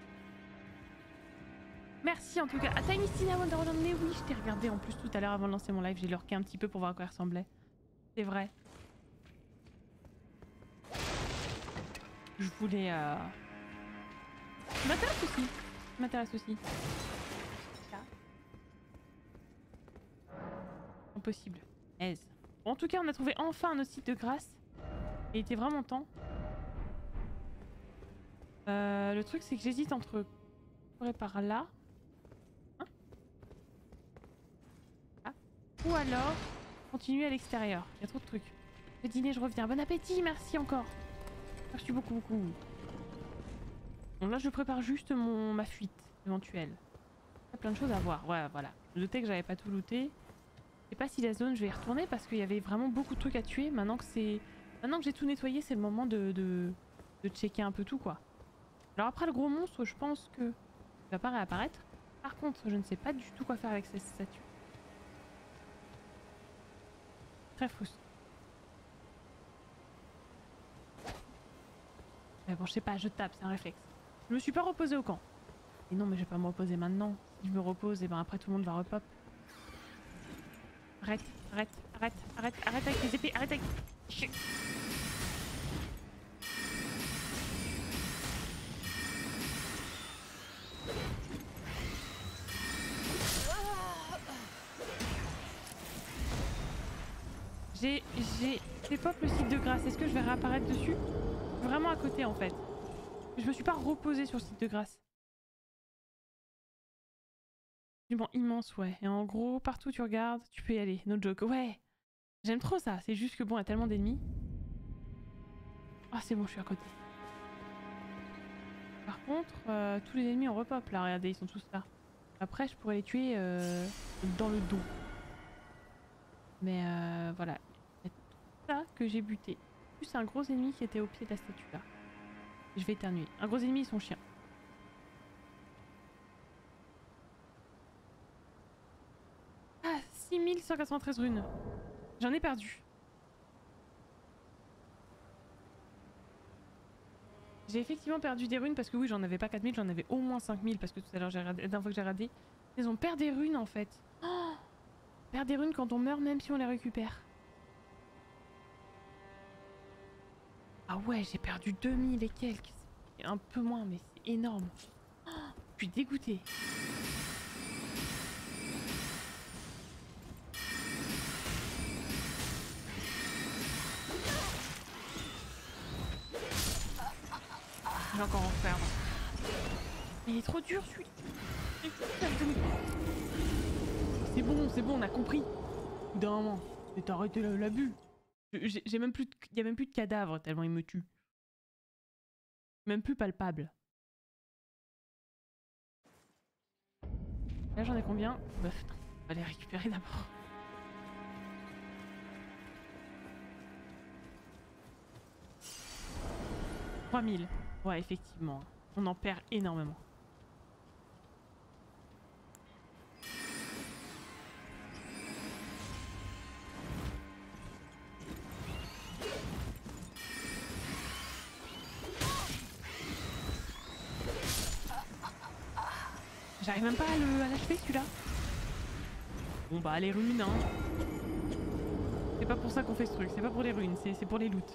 Merci en tout cas. Ah, Tiny Tina Wonderland, mais oui, je t'ai regardé en plus tout à l'heure avant de lancer mon live. J'ai lurké un petit peu pour voir à quoi il ressemblait. C'est vrai. Je voulais... Euh... Ça m'intéresse aussi. Ça m'intéresse aussi. Là. Impossible. Aise. Bon, en tout cas, on a trouvé enfin un autre site de grâce. Il était vraiment temps. Euh, le truc, c'est que j'hésite entre... par là. Hein ah. Ou alors, continuer à l'extérieur. Il y a trop de trucs. Le dîner, je reviens. Bon appétit, merci encore. Merci beaucoup, beaucoup. Bon, là, je prépare juste mon, ma fuite éventuelle. Il y a plein de choses à voir. Ouais, voilà. Je doutais que j'avais pas tout looté. Je sais pas si la zone, je vais y retourner parce qu'il y avait vraiment beaucoup de trucs à tuer. Maintenant que c'est, maintenant que j'ai tout nettoyé, c'est le moment de, de... de checker un peu tout, quoi. Alors après, le gros monstre, je pense que il va pas réapparaître. Par contre, je ne sais pas du tout quoi faire avec cette statue. Très frustrant. Mais bon, je sais pas, je tape, c'est un réflexe. Je me suis pas reposé au camp. Et non, mais je vais pas me reposer maintenant. Si je me repose, et ben après tout le monde va repop. Arrête, arrête, arrête, arrête, arrête avec les épées, arrête avec... Chut. J'ai... j'ai... fait pop le site de grâce. Est-ce que je vais réapparaître dessus? Vraiment à côté en fait. Je me suis pas reposée sur le site de grâce. Bon, immense, ouais. Et en gros, partout où tu regardes, tu peux y aller. No joke. Ouais. J'aime trop ça. C'est juste que bon, il y a tellement d'ennemis. Ah, c'est bon, je suis à côté. Par contre, euh, tous les ennemis en repop là. Regardez, ils sont tous là. Après, je pourrais les tuer euh, dans le dos. Mais euh, voilà. Il y a tout ça que j'ai buté. Plus un gros ennemi qui était au pied de la statue là. Je vais éternuer. Un gros ennemi et son chien. Ah, six mille cent quatre-vingt-treize runes. J'en ai perdu. J'ai effectivement perdu des runes parce que oui, j'en avais pas quatre mille, j'en avais au moins cinq mille parce que tout à l'heure, la dernière fois que j'ai radé, ils ont perdu des runes en fait. Oh, perd des runes quand on meurt même si on les récupère. Ah ouais, j'ai perdu deux mille et quelques. Un peu moins, mais c'est énorme. Oh, je suis dégoûtée. Je vais encore en perdre. Mais il est trop dur celui-là. C'est bon, c'est bon, on a compris. D'un moment. Mais t'as arrêté l'abus. J'ai même plus de... Il y a même plus de cadavres tellement il me tue. Même plus palpable. Là j'en ai combien? Bah non, on va les récupérer d'abord. trois mille. Ouais, effectivement. On en perd énormément. J'arrive même pas à le- à l'achever celui-là. Bon bah les runes hein. C'est pas pour ça qu'on fait ce truc, c'est pas pour les runes, c'est pour les loots.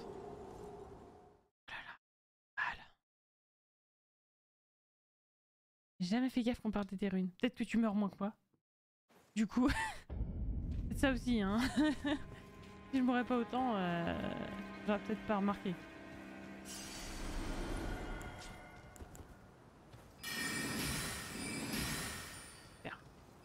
J'ai jamais fait gaffe qu'on perdait des runes. Peut-être que tu meurs moins que moi. Du coup, c'est ça aussi hein. Si je mourrais pas autant, euh, j'aurais peut-être pas remarqué. Super.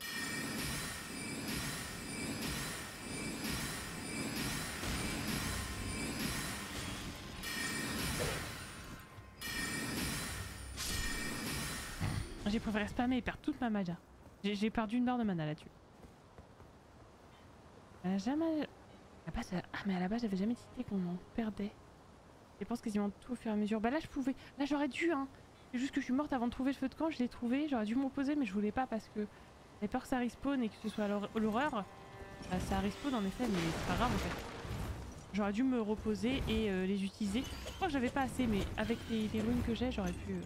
J'ai préféré spammer et perdre toute ma mana. J'ai perdu une barre de mana là-dessus. Elle a jamais... À la base, ah mais à la base j'avais jamais cité qu'on en perdait. Je pense quasiment tout au fur et à mesure. Bah là je pouvais... Là j'aurais dû hein. C'est juste que je suis morte avant de trouver le feu de camp, je l'ai trouvé. J'aurais dû m'opposer mais je voulais pas parce que j'avais peur que ça respawn et que ce soit l'horreur. Bah, ça respawn en effet mais c'est pas grave en fait. J'aurais dû me reposer et euh, les utiliser. Je crois que j'avais pas assez mais avec les, les runes que j'ai j'aurais pu... Euh...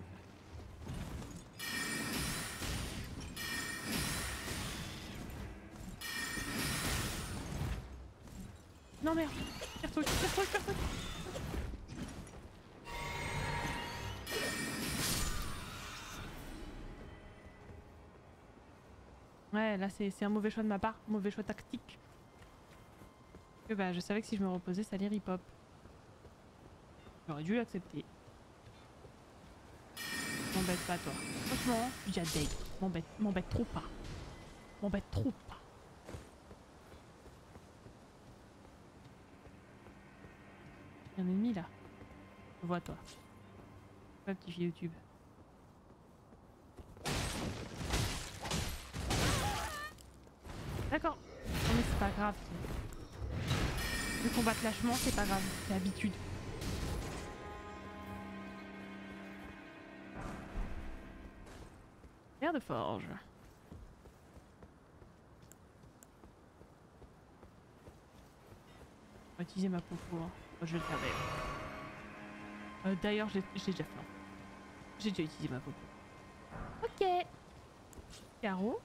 Non merde, tire-toi, tire-toi, tire-toi. Ouais, là c'est un mauvais choix de ma part, mauvais choix tactique. Que bah je savais que si je me reposais ça allait rip-hop. J'aurais dû l'accepter. M'embête pas toi. Franchement, j'adore. M'embête, m'embête trop pas. M'embête trop pas. Il y a un ennemi là. Je vois toi. Pas petit fil YouTube. D'accord. Non mais c'est pas grave. Le combattre lâchement c'est pas grave. C'est l'habitude. Pierre de forge. On va utiliser ma popo. Hein. Je vais le faire d'ailleurs. Euh, d'ailleurs, j'ai déjà fait. J'ai déjà utilisé ma popo. Ok. Carreau.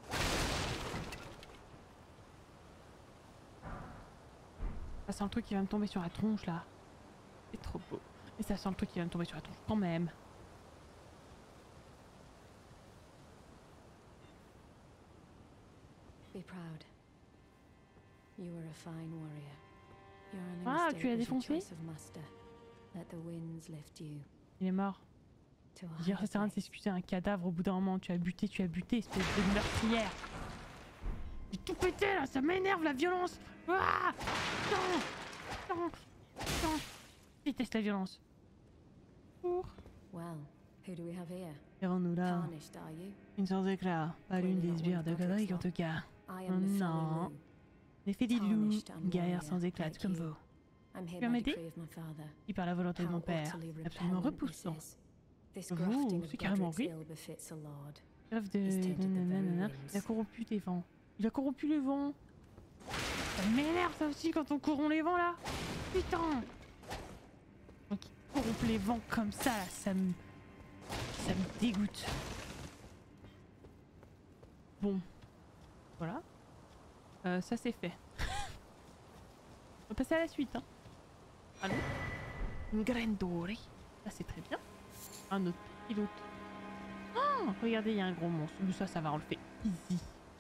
Ça sent le truc qui va me tomber sur la tronche là. C'est trop beau. Mais ça sent le truc qui va me tomber sur la tronche quand même. Be proud. You were a fine warrior. Ah, tu l'as défoncé? Il est mort. Dire ça sert à rien de s'excuser, un cadavre au bout d'un moment. Tu as buté, tu as buté, espèce de meurtrière. J'ai tout pété là, ça m'énerve la violence. Ah non, non, non. Je déteste la violence. Pour. Well, who do we have here? Verrons-nous là. Tarnished, are you? Une sorte de cra, pas l'une des sbires de Godric en tout cas. I am the Non. L'effet des loups, une guerrière sans éclat comme vous. I'm here Tu as by m'aider? decree of my father. Qui par la volonté de mon père, absolument repoussant. This Ouh, grafting of c'est carrément Godric's horrible. ill befits a lord. Rêve de... He's tainted the nanana. very Il a winds. corrompu tes vents. Il a corrompu le vent. Ça m'énerve ça aussi quand on corrompt les vents là. Putain. Donc il corrompt les vents comme ça là, ça me... Ça me dégoûte. Bon. Voilà. Euh, ça c'est fait. On va passer à la suite. Hein. Allons. Une graine dorée. Ça c'est très bien. Un autre pilote. Oh, regardez, il y a un gros monstre. Mais ça, ça va, on le fait easy.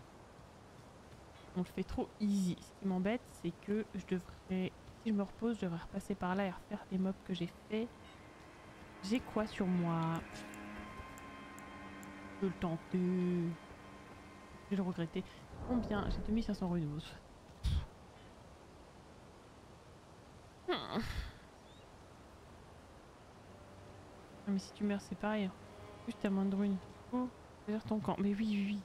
On le fait trop easy. Ce qui m'embête, c'est que je devrais... Si je me repose, je devrais repasser par là et refaire les mobs que j'ai fait. J'ai quoi sur moi? Je peux le tenter. Je vais le regretter. Combien? J'ai deux mille cinq cents runos. Hmm. Ah, mais si tu meurs, c'est pareil. Juste t'as moins de runes. Oh, vers ton camp. Mais oui, oui, oui.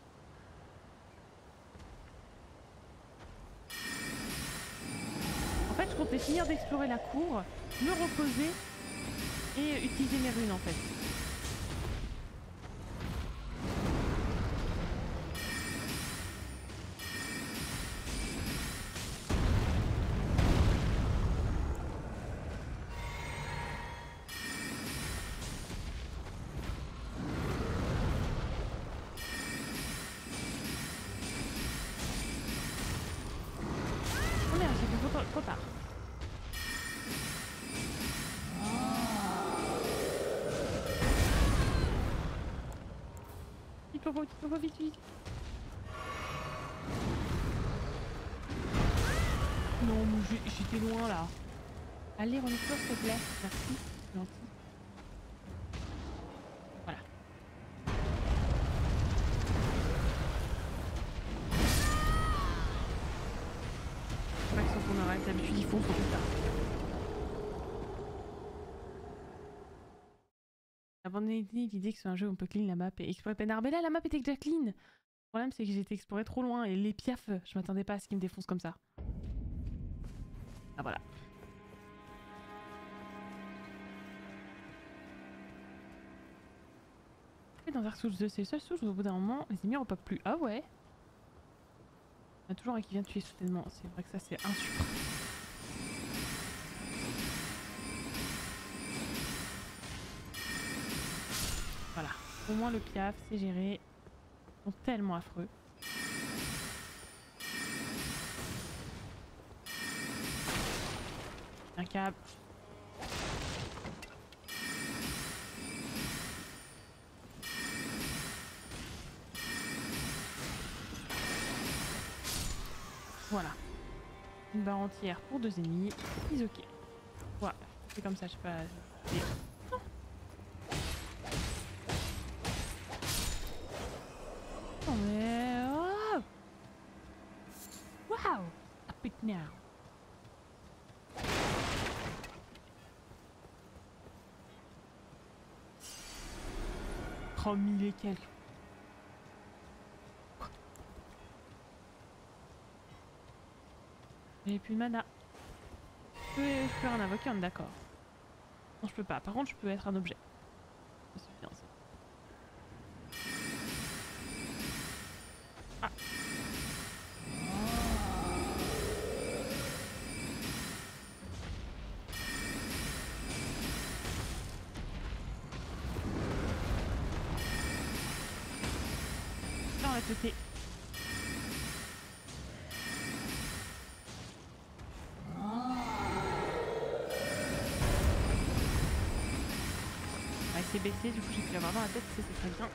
En fait, je comptais finir d'explorer la cour, me reposer et utiliser mes runes en fait. Trop tard. Vite, Popo, vite, Popo, vite, vite. Non, mais j'étais loin là. Allez, remonte-toi s'il te plaît. Merci, c'est gentil. Voilà. On arrête, d'habitude ils font tout ça. Abandonner l'idée que c'est un jeu où on peut clean la map et explorer Penarbella. Mais là, la map était déjà clean. Le problème c'est que j'ai été exploré trop loin et les piafs, je m'attendais pas à ce qu'ils me défoncent comme ça. Ah voilà. Et dans Dark Souls deux, c'est le seul Souls où au bout d'un moment les ennemis repopent plus. Ah ouais. Il y a toujours un qui vient de tuer soudainement. C'est vrai que ça c'est insupportable. Voilà. Au moins le piaf, c'est géré. Ils sont tellement affreux. Un câble. Voilà. Une barre entière pour deux ennemis. Ils ok. Voilà. C'est comme ça, je sais pas. Et... Non. Oh mais... Oh wow. Up it now. Oh mille et quelques. J'ai plus de mana. Je peux, je peux rien invoquer, on est d'accord. Non, je peux pas. Par contre, je peux être un objet. Ça c'est bien ça. Ah. Là, on va sauter. C'est baissé, du coup j'ai pu l'avoir dans la tête, c'est très bien.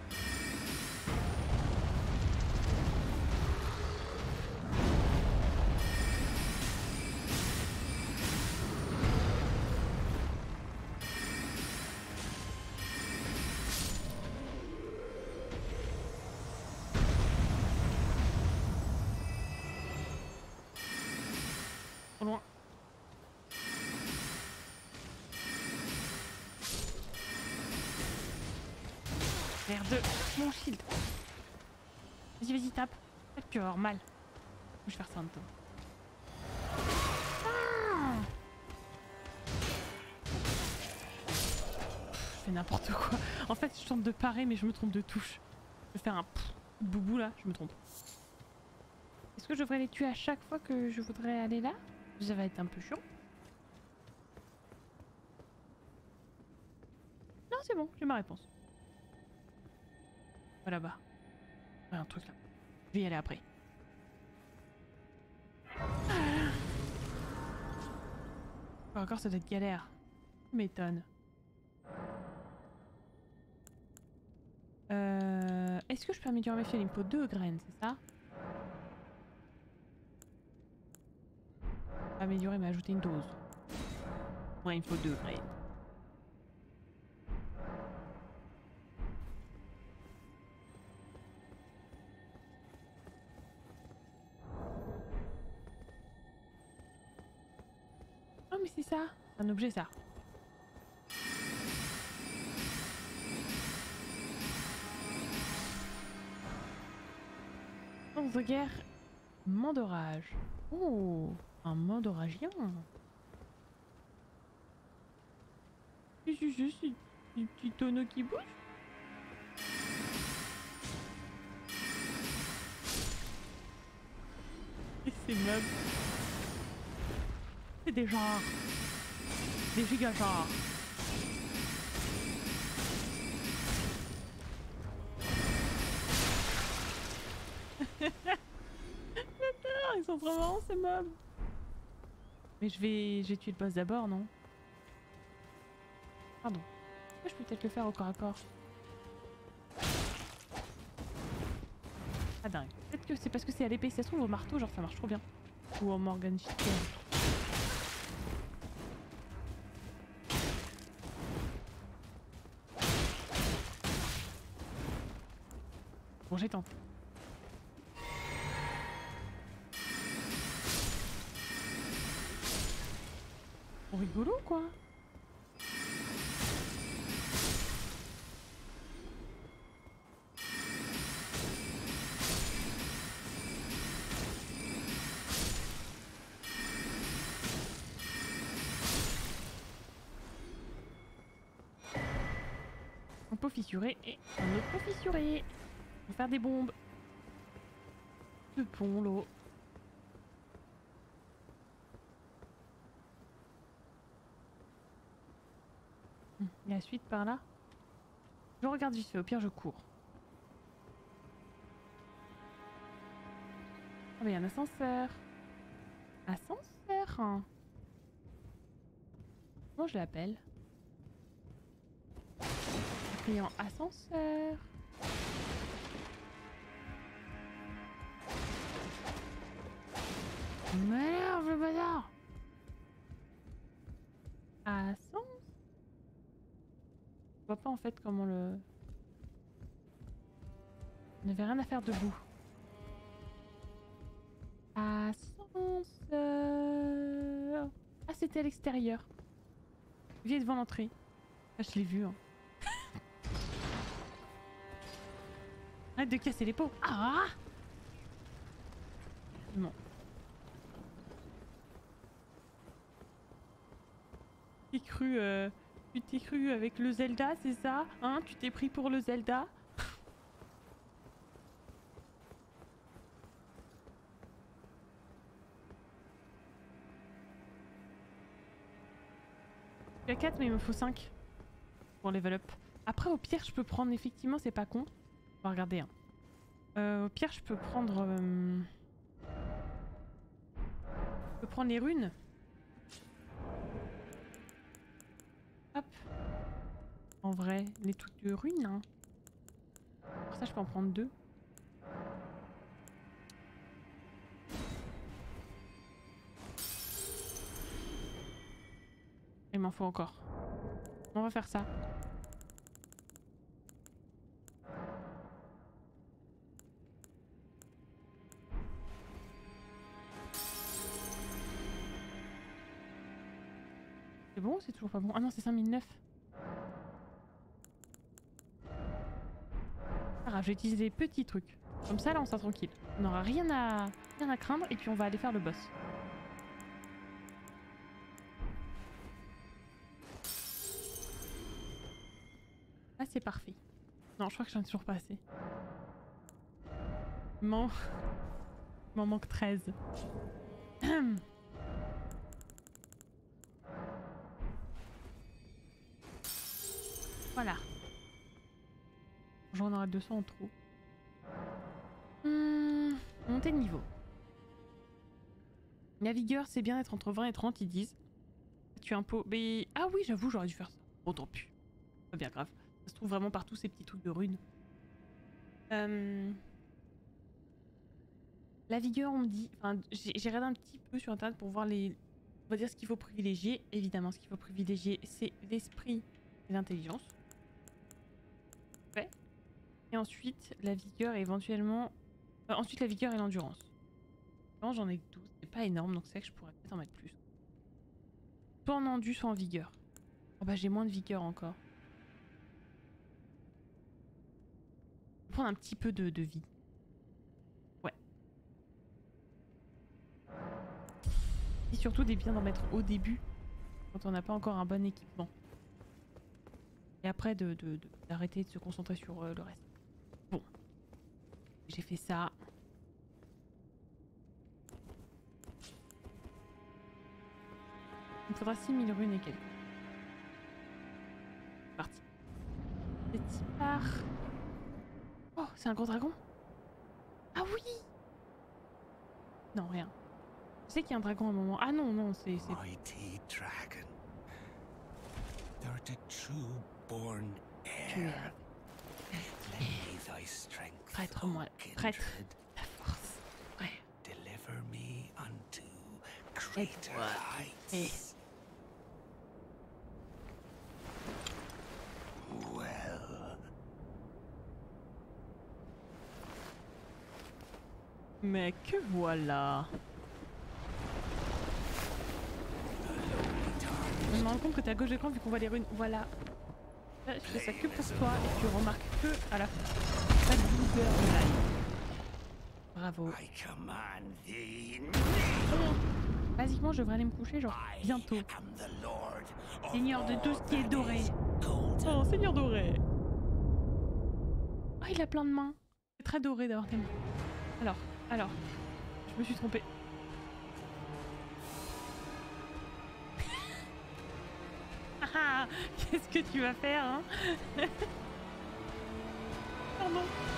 Trop loin. Merde, mon shield. Vas-y, vas-y, tape. Peut-être que tu vas avoir mal. Je vais faire ça en même temps. Ah, je fais n'importe quoi. En fait, je tente de parer, mais je me trompe de touche. Je vais faire un pff, boubou là, je me trompe. Est-ce que je devrais les tuer à chaque fois que je voudrais aller là? Ça va être un peu chiant. Non, c'est bon, j'ai ma réponse. Voilà, bas. Ouais, un truc là. Je vais y aller après. Ah. Encore, ça doit être galère. Tu m'étonnes. Euh, Est-ce que je peux améliorer mes fioles? Il me faut deux graines, c'est ça? Améliorer, mais ajouter une dose. Ouais, il me faut deux graines. Oh, mais c'est ça! C'est un objet, ça. Sens de guerre, mandorage. Oh, un mandoragien. C'est juste un petit tonneau qui bouge. Et c'est même... C'est des genres. Des giga genres. Ils sont trop marrants ces mobs. Mais je vais, je vais tuer le boss d'abord, non? Pardon. Je peux peut-être le faire au corps à corps. Ah dingue. Peut-être que c'est parce que c'est à l'épée. Si ça se trouve au marteau, genre ça marche trop bien. Ou en Morgan Chicken. Bon, j'ai tenté. Oh, rigolo quoi. Un pot fissuré et un autre pot fissuré. On va faire des bombes. Le pont, l'eau. Il y a la suite par là. Je regarde vite fait, au pire je cours. Ah bah il y a un ascenseur. Ascenseur hein. Comment je l'appelle? Criant ascenseur. Merde le bazar. Ascenseur. Je vois pas en fait comment le... On n'avait rien à faire debout. Ascenseur. Ah c'était à l'extérieur. Il est devant l'entrée. Ah je l'ai vu hein. Arrête de casser les pots. Ah non. Tu t'es cru, euh, tu t'es cru avec le Zelda, c'est ça? Hein? Tu t'es pris pour le Zelda? Il y a quatre mais il me faut cinq pour level up. Après au pire je peux prendre, effectivement c'est pas con. On va regarder hein. Euh, au pire je peux prendre... Euh... Je peux prendre les runes. Hop. En vrai, les trucs de ruines hein. Pour ça je peux en prendre deux. Il m'en faut encore. On va faire ça. C'est bon ou c'est toujours pas bon? Ah non, c'est cinq mille neuf. grave, je vais utiliser des petits trucs. Comme ça, là, on sera tranquille. On n'aura rien à... rien à craindre et puis on va aller faire le boss. Là, c'est parfait. Non, je crois que j'en ai toujours pas assez. Il m'en... Il m'en manque treize. Voilà. J'en aurai deux cents en trop. Hum, monter de niveau. La vigueur, c'est bien d'être entre vingt et trente, ils disent. Tu es un pot. Mais... Ah oui, j'avoue, j'aurais dû faire ça. Bon, tant pis. Pas bien grave. Ça se trouve vraiment partout ces petits trucs de runes. Euh... La vigueur, on me dit... Enfin, j'ai regardé un petit peu sur internet pour voir les... On va dire ce qu'il faut privilégier. Évidemment, ce qu'il faut privilégier, c'est l'esprit et l'intelligence. Ouais. Et ensuite, la vigueur et éventuellement... Euh, ensuite, la vigueur et l'endurance. J'en ai douze. C'est pas énorme, donc c'est vrai que je pourrais peut-être en mettre plus. Soit en endu, soit en vigueur. Oh bah j'ai moins de vigueur encore. Je vais prendre un petit peu de, de vie. Ouais. Et surtout des biens d'en mettre au début, quand on n'a pas encore un bon équipement. Et après de, de, de, d'arrêter de se concentrer sur euh, le reste. Bon. J'ai fait ça. Il me faudra six mille runes et quelques. C'est parti. Petit part. Oh, c'est un gros dragon? Ah oui! Non, rien. Je sais qu'il y a un dragon à un moment. Ah non, non, c'est... Mighty dragon. Thou art a true born heir. Lend me thy strength, Prêtre-moi. O Prêtre. kindred. La force. Ouais. Deliver me unto greater heights. Et... Well. Mais que voilà. Je me rends compte que t'es à gauche d'écran vu qu'on voit les runes. Voilà. Là, je fais ça que pour toi et tu remarques que à la fin. Pas de douze heures de live. Bravo. I command thee. Basiquement, je devrais aller me coucher genre bientôt. I am the Lord of Seigneur de tout ce qui est all doré. that is golden. Oh, Seigneur doré. Oh, il a plein de mains. C'est très doré d'avoir des mains. Alors, alors, je me suis trompée. Ah, qu'est-ce que tu vas faire, hein? Pardon.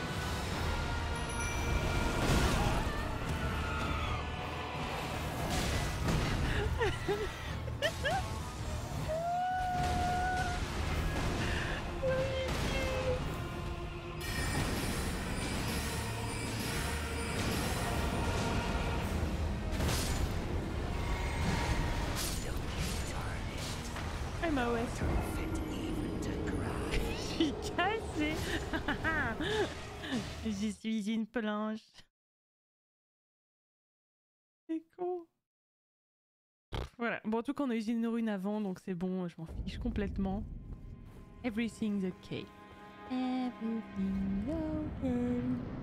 M O S. Je suis cassée. Je suis une planche. C'est con. Voilà. Bon, en tout cas, on a usé une rune avant, donc c'est bon. Je m'en fiche complètement. Everything's okay. Everything's okay.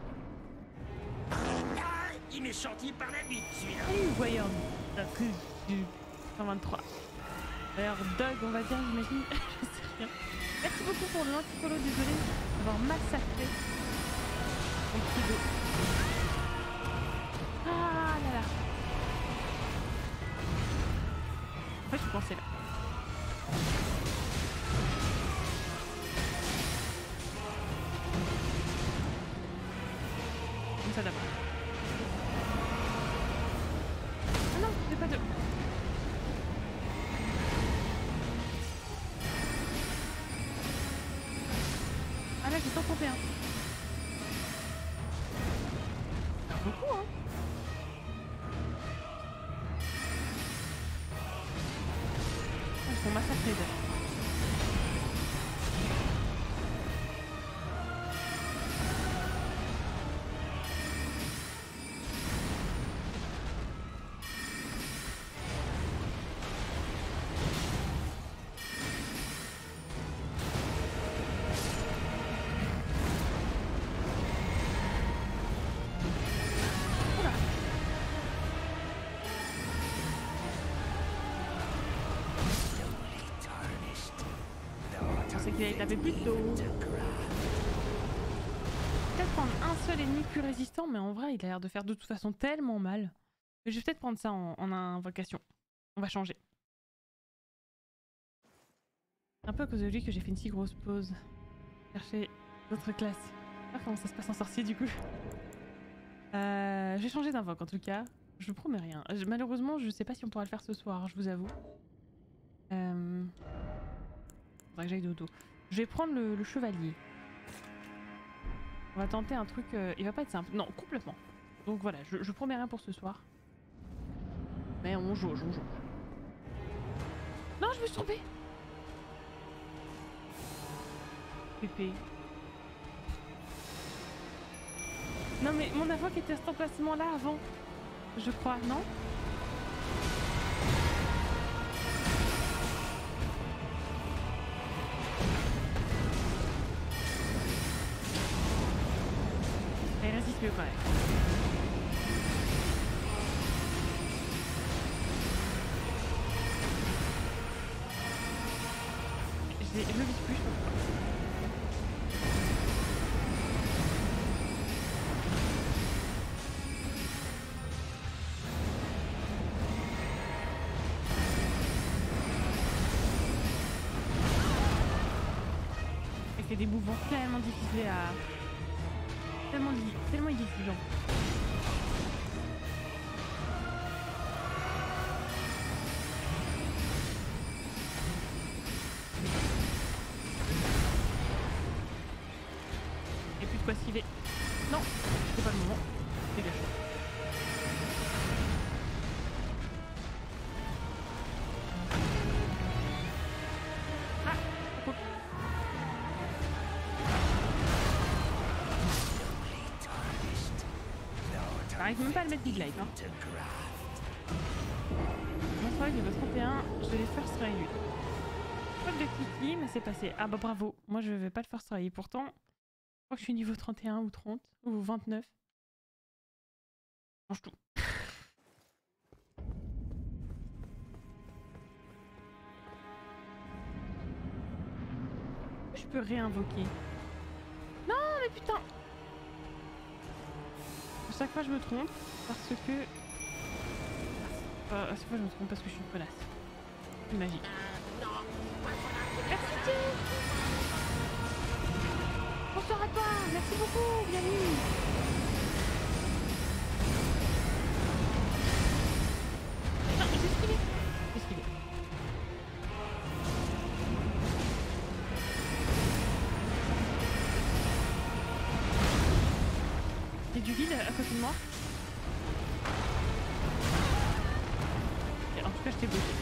Ah, il m'est sorti par la bite, celui-là. Allez, voyons. cent vingt-trois. D'ailleurs, Doug, on va dire, j'imagine. Je sais rien. Merci beaucoup pour le l'anti-follow, désolé d'avoir massacré mon kilo. Ah là là. En fait, je pensais là. Comme ça d'abord. Ah non, j'ai pas de... Ah là, j'ai cent trente et un. C'est beaucoup, hein. Ah, ils sont massacrés, d'ailleurs. qu'il allait taper plus tôt. Peut-être prendre un seul ennemi plus résistant, mais en vrai, il a l'air de faire de toute façon tellement mal. Mais je vais peut-être prendre ça en, en invocation. On va changer. C'est un peu à cause de lui que j'ai fait une si grosse pause. Chercher d'autres classes. Ah, comment ça se passe en sorcier du coup. euh, Je vais changer d'invoque en tout cas. Je vous promets rien. Je, malheureusement, je sais pas si on pourra le faire ce soir, je vous avoue. Euh... Faudrait que j'aille dodo. Je vais prendre le, le chevalier. On va tenter un truc... Euh... Il va pas être simple. Non, complètement. Donc voilà, je, je promets rien pour ce soir. Mais on joue, on joue. Non, je me suis trompée. Pépé. Non mais mon invoque était à cet emplacement là avant. Je crois, non? Elle résiste mieux quand même. Je, je le vise plus, je sais pas. Et des mouvements tellement difficiles à... Tellement, tellement difficiles. Et plus de quoi esquiver. Non, c'est pas le moment. Dégage. J'arrive même pas à le mettre big life. Hein. Mon travail niveau trente et un, je vais first try lui. Pas de clicky, mais c'est passé. Ah bah bravo, moi je vais pas le first try. Pourtant, je crois que je suis niveau trente et un ou trente ou vingt-neuf. Change tout. Je peux réinvoquer. Non mais putain. À chaque fois je me trompe parce que... Euh, à chaque fois je me trompe parce que je suis une connasse. Une magie. Merci Jay. Bonsoir à toi. Merci beaucoup. Bienvenue. Non, j'ai esquivé. J'ai esquivé. Il y a du vide à côté de moi. Et en tout cas, je t'ai bloqué.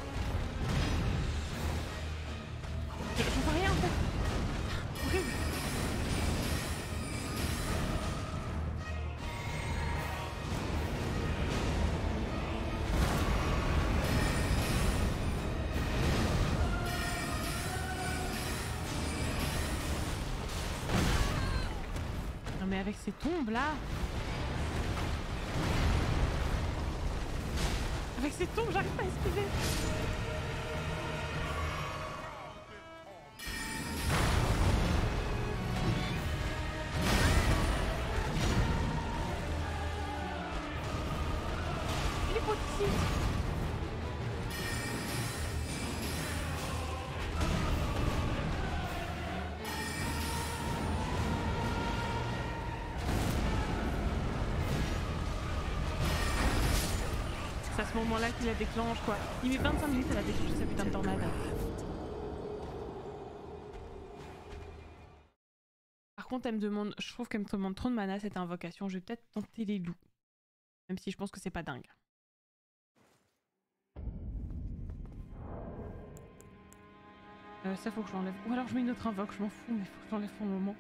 Je, je vois rien en fait. Horrible. Non mais avec ces tombes là. Avec ces tombes, j'arrive pas à esquiver. Il est pas ici. C'est à ce moment-là qu'il la déclenche quoi. Il met vingt-cinq minutes à la déclencher sa putain de tornade. Par contre elle me demande, je trouve qu'elle me demande trop de mana cette invocation, je vais peut-être tenter les loups. Même si je pense que c'est pas dingue. Euh, ça faut que je l'enlève. Ou alors je mets une autre invoque, je m'en fous mais faut que je l'enlève pour le moment.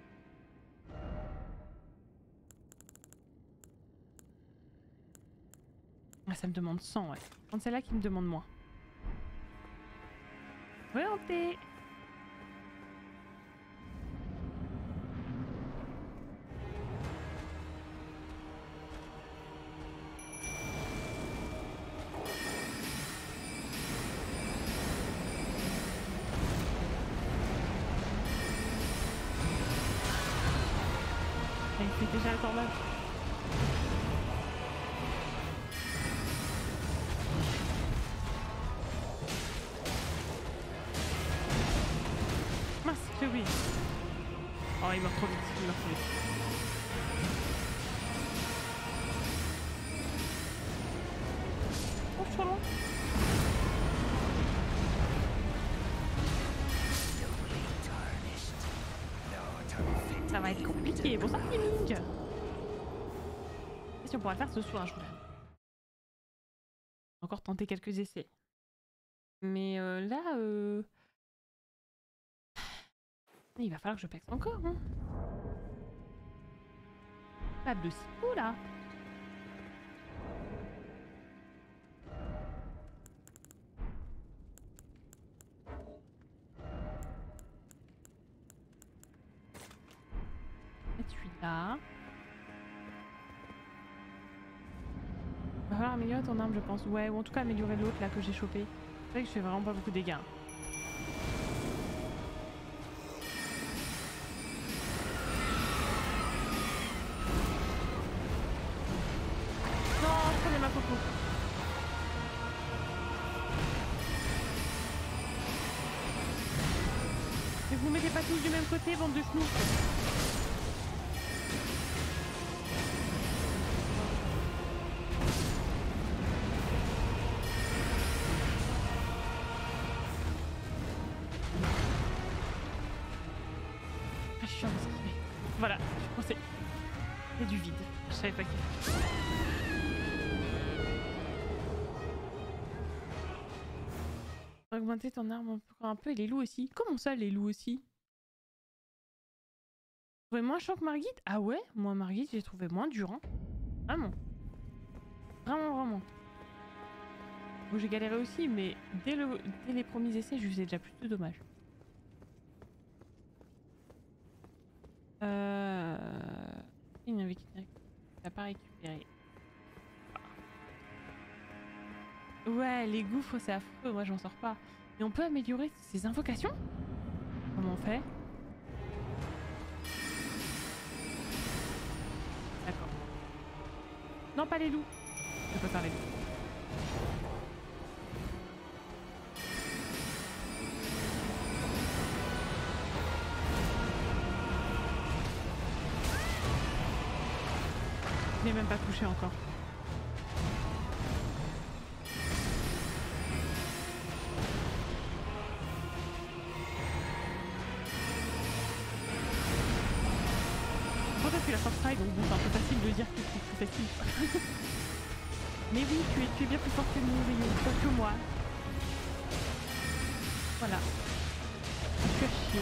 Ah, ça me demande cent, ouais. C'est celle-là qui me demande moins. Volonté. déjà la tornade. Mince, j'ai oublié. Oh, il meurt trop vite, il meurt trop vite. Oh, je suis trop loin. Ça va être compliqué. Bonsoir Gaming. Si on pourra le faire ce soir, je voudrais. Encore tenter quelques essais. Mais euh, là, euh... il va falloir que je pexe encore. Hein. Table de Sipo là. Là. Va falloir améliorer ton arme, je pense. Ouais, ou en tout cas améliorer l'autre là que j'ai chopé. C'est vrai que je fais vraiment pas beaucoup de dégâts. Non, prenez ma coco. Mais vous mettez pas tous du même côté, bande de schnouks. Voilà, je pensais. Il y a du vide. Je savais pas qu'il y avait. Augmenter ton arme un peu et les loups aussi. Comment ça, les loups aussi? Vous trouvez moins chiant que Margit? Ah ouais? Moi, Margit, j'ai trouvé moins dur. Hein. Vraiment. Vraiment, vraiment. Bon, j'ai galéré aussi, mais dès, le... dès les premiers essais, je faisais déjà plus de dommages. Euh... Il n'y avait qui n'a pas récupéré. Ouais, les gouffres, c'est affreux. Moi, j'en sors pas. Mais on peut améliorer ses invocations? Comment on fait? D'accord. Non, pas les loups. Je peux faire les loups. Je n'ai même pas touché encore. Bon, t'as fait la force ride, donc bon, c'est un peu facile de dire que c'est plus facile. Mais oui, tu es, tu es bien plus fort que nous, Rio, plus fort que moi. Voilà. Je suis à chier.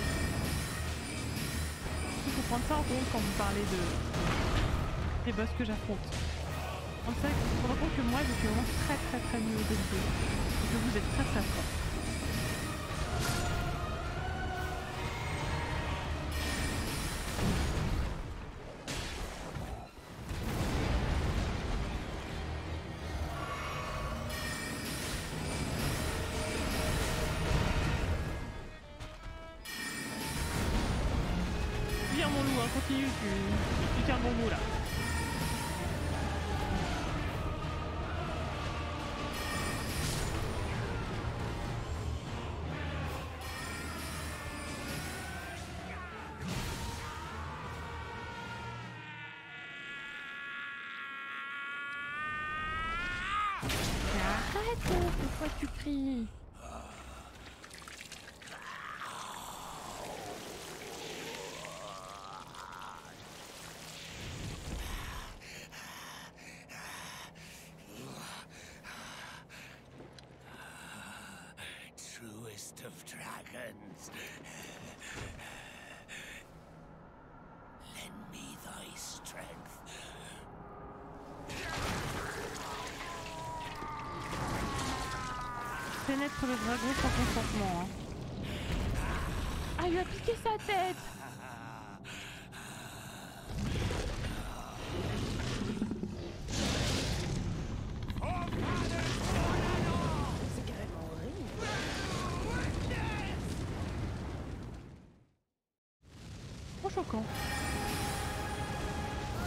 Il faut prendre ça en compte quand vous parlez de... les boss que j'affronte. En fait, il faut rendre compte que moi je suis vraiment très très très mieux au jeu et que vous êtes très très fort. Viens mon loup, hein, continue, tu, tu tiens le bon bout là. Arrête, pourquoi tu cries? Truest of dragons. Lend me thy strength. Pénètre le dragon sans consentement. Hein. Ah, il lui a piqué sa tête. Trop choquant.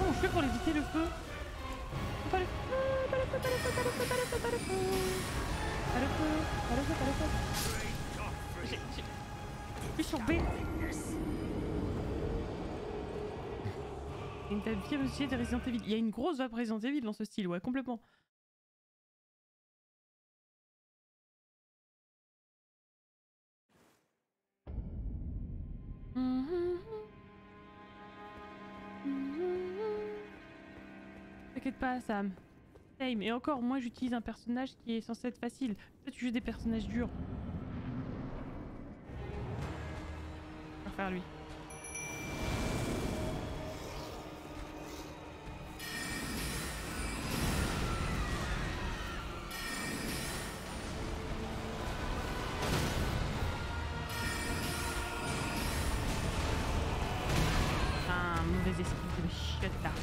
Comment je fais pour éviter le feu? Pas le feu, pas le feu, pas le feu, pas le feu, pas le feu, pas le feu. Pas le feu, pas le feu, pas le feu. J'ai... j'ai... Je suis sur B. Il y a une pire musique de Resident Evil. Il y a une grosse vibe Resident Evil dans ce style, ouais, complètement. T'inquiète pas, Sam. Same. Et encore, moi j'utilise un personnage qui est censé être facile. Toi tu joues des personnages durs. Je vais faire lui. Un mauvais esprit de chiotte là.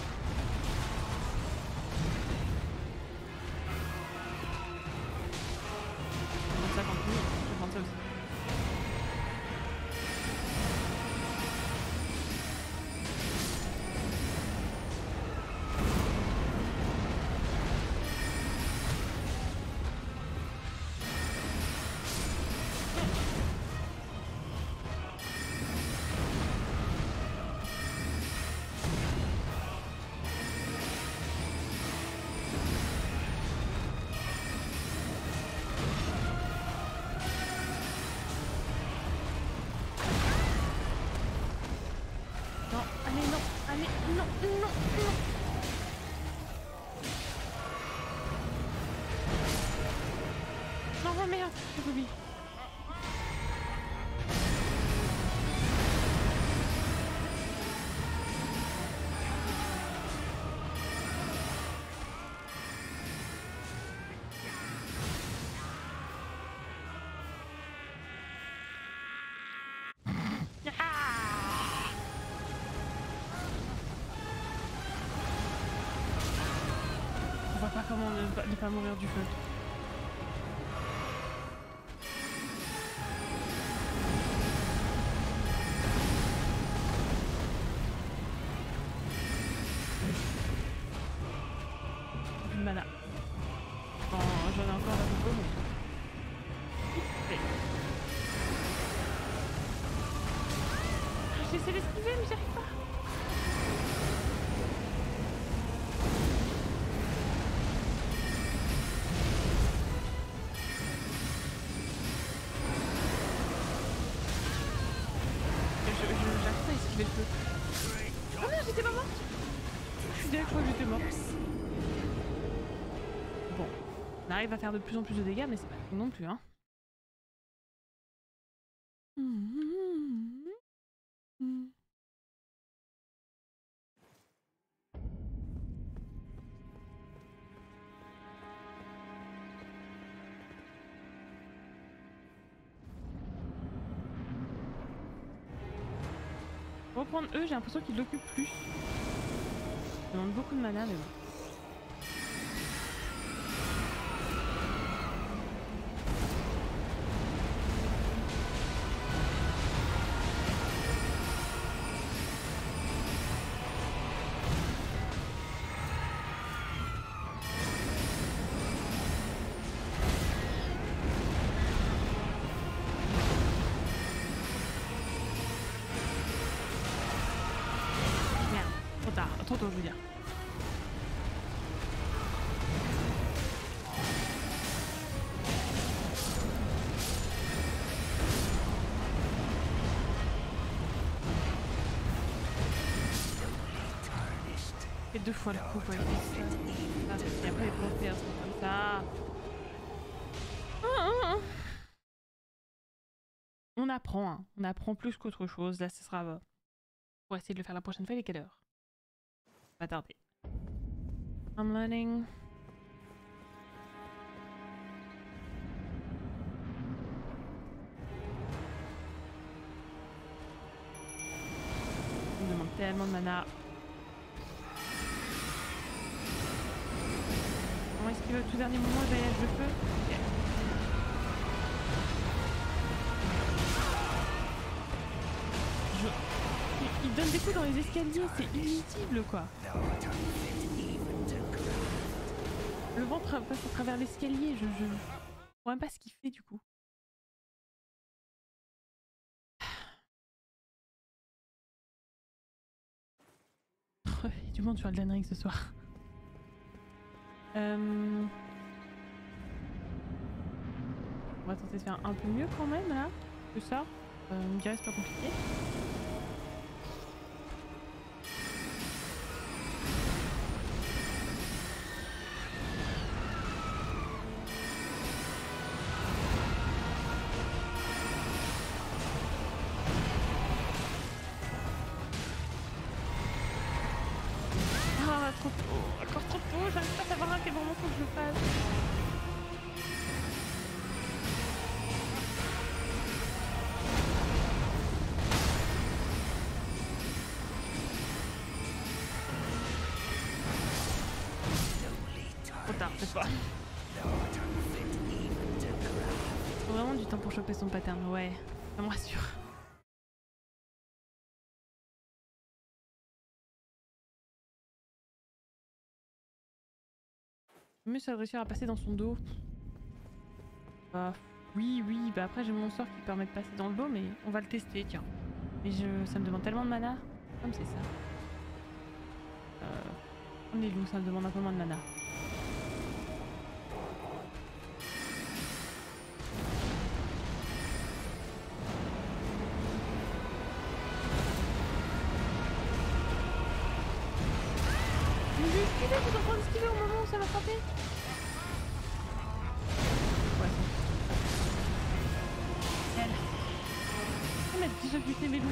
Pas comment ne pas, ne pas mourir du feu. Plus de mana. Bon, j'en ai encore un peu, mais... J'essaie d'esquiver, mais j'arrive pas. Oh non, j'étais pas morte. Je suis dernière fois que j'étais morte. Bon, on arrive à faire de plus en plus de dégâts, mais c'est pas tout non plus, hein. Reprendre eux, j'ai l'impression qu'ils l'occupent plus. Ça demande beaucoup de mana, mais bon. Trop tôt, je veux dire. Et deux fois le coup, quoi. Ah, et après les pompiers, un truc comme ça. On apprend, hein. On apprend plus qu'autre chose. Là, ce sera... Pour essayer de le faire la prochaine fois, il est quelle heure? Pas tarder. I'm learning. Il me demande tellement de mana. Comment est-ce qu'il veut au tout dernier moment le voyage de feu? Okay. Je... Il, il te donne des coups dans les escaliers, c'est illisible quoi. Le ventre passe à travers l'escalier, je, je... je vois même pas ce qu'il fait du coup. Il y a du monde sur Elden Ring ce soir. Euh... On va tenter de faire un peu mieux quand même là que ça. Euh, on me dirait c'est pas compliqué. Ah trop tôt, encore trop tôt, j'arrive pas à savoir à quel moment faut que je le fasse. Trop tard cette fois. Faut vraiment du temps pour choper son pattern, ouais, ça me rassure. Mieux ça de réussir à passer dans son dos. Bah oui oui, bah après j'ai mon sort qui permet de passer dans le dos mais on va le tester tiens. Mais je, ça me demande tellement de mana, comme c'est ça. Euh, on est loup, ça me demande un peu moins de mana. Mais j'ai esquivé, vous êtes en train d'esquiver au moment où ça va frapper. Ouais, c'est... Elle. On a déjà buté mes loups.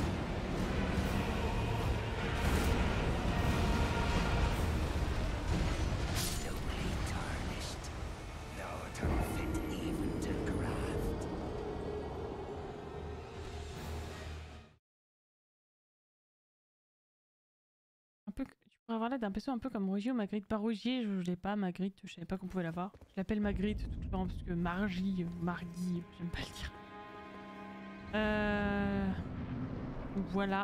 Un peu, tu pourrais avoir l'air d'un perso un peu comme Rogier ou Magritte. Pas Rogier, je, je l'ai pas, Magritte, je savais pas qu'on pouvait l'avoir. Je l'appelle Magritte tout le temps parce que Margie, Margui, j'aime pas le dire. Euh... Donc voilà.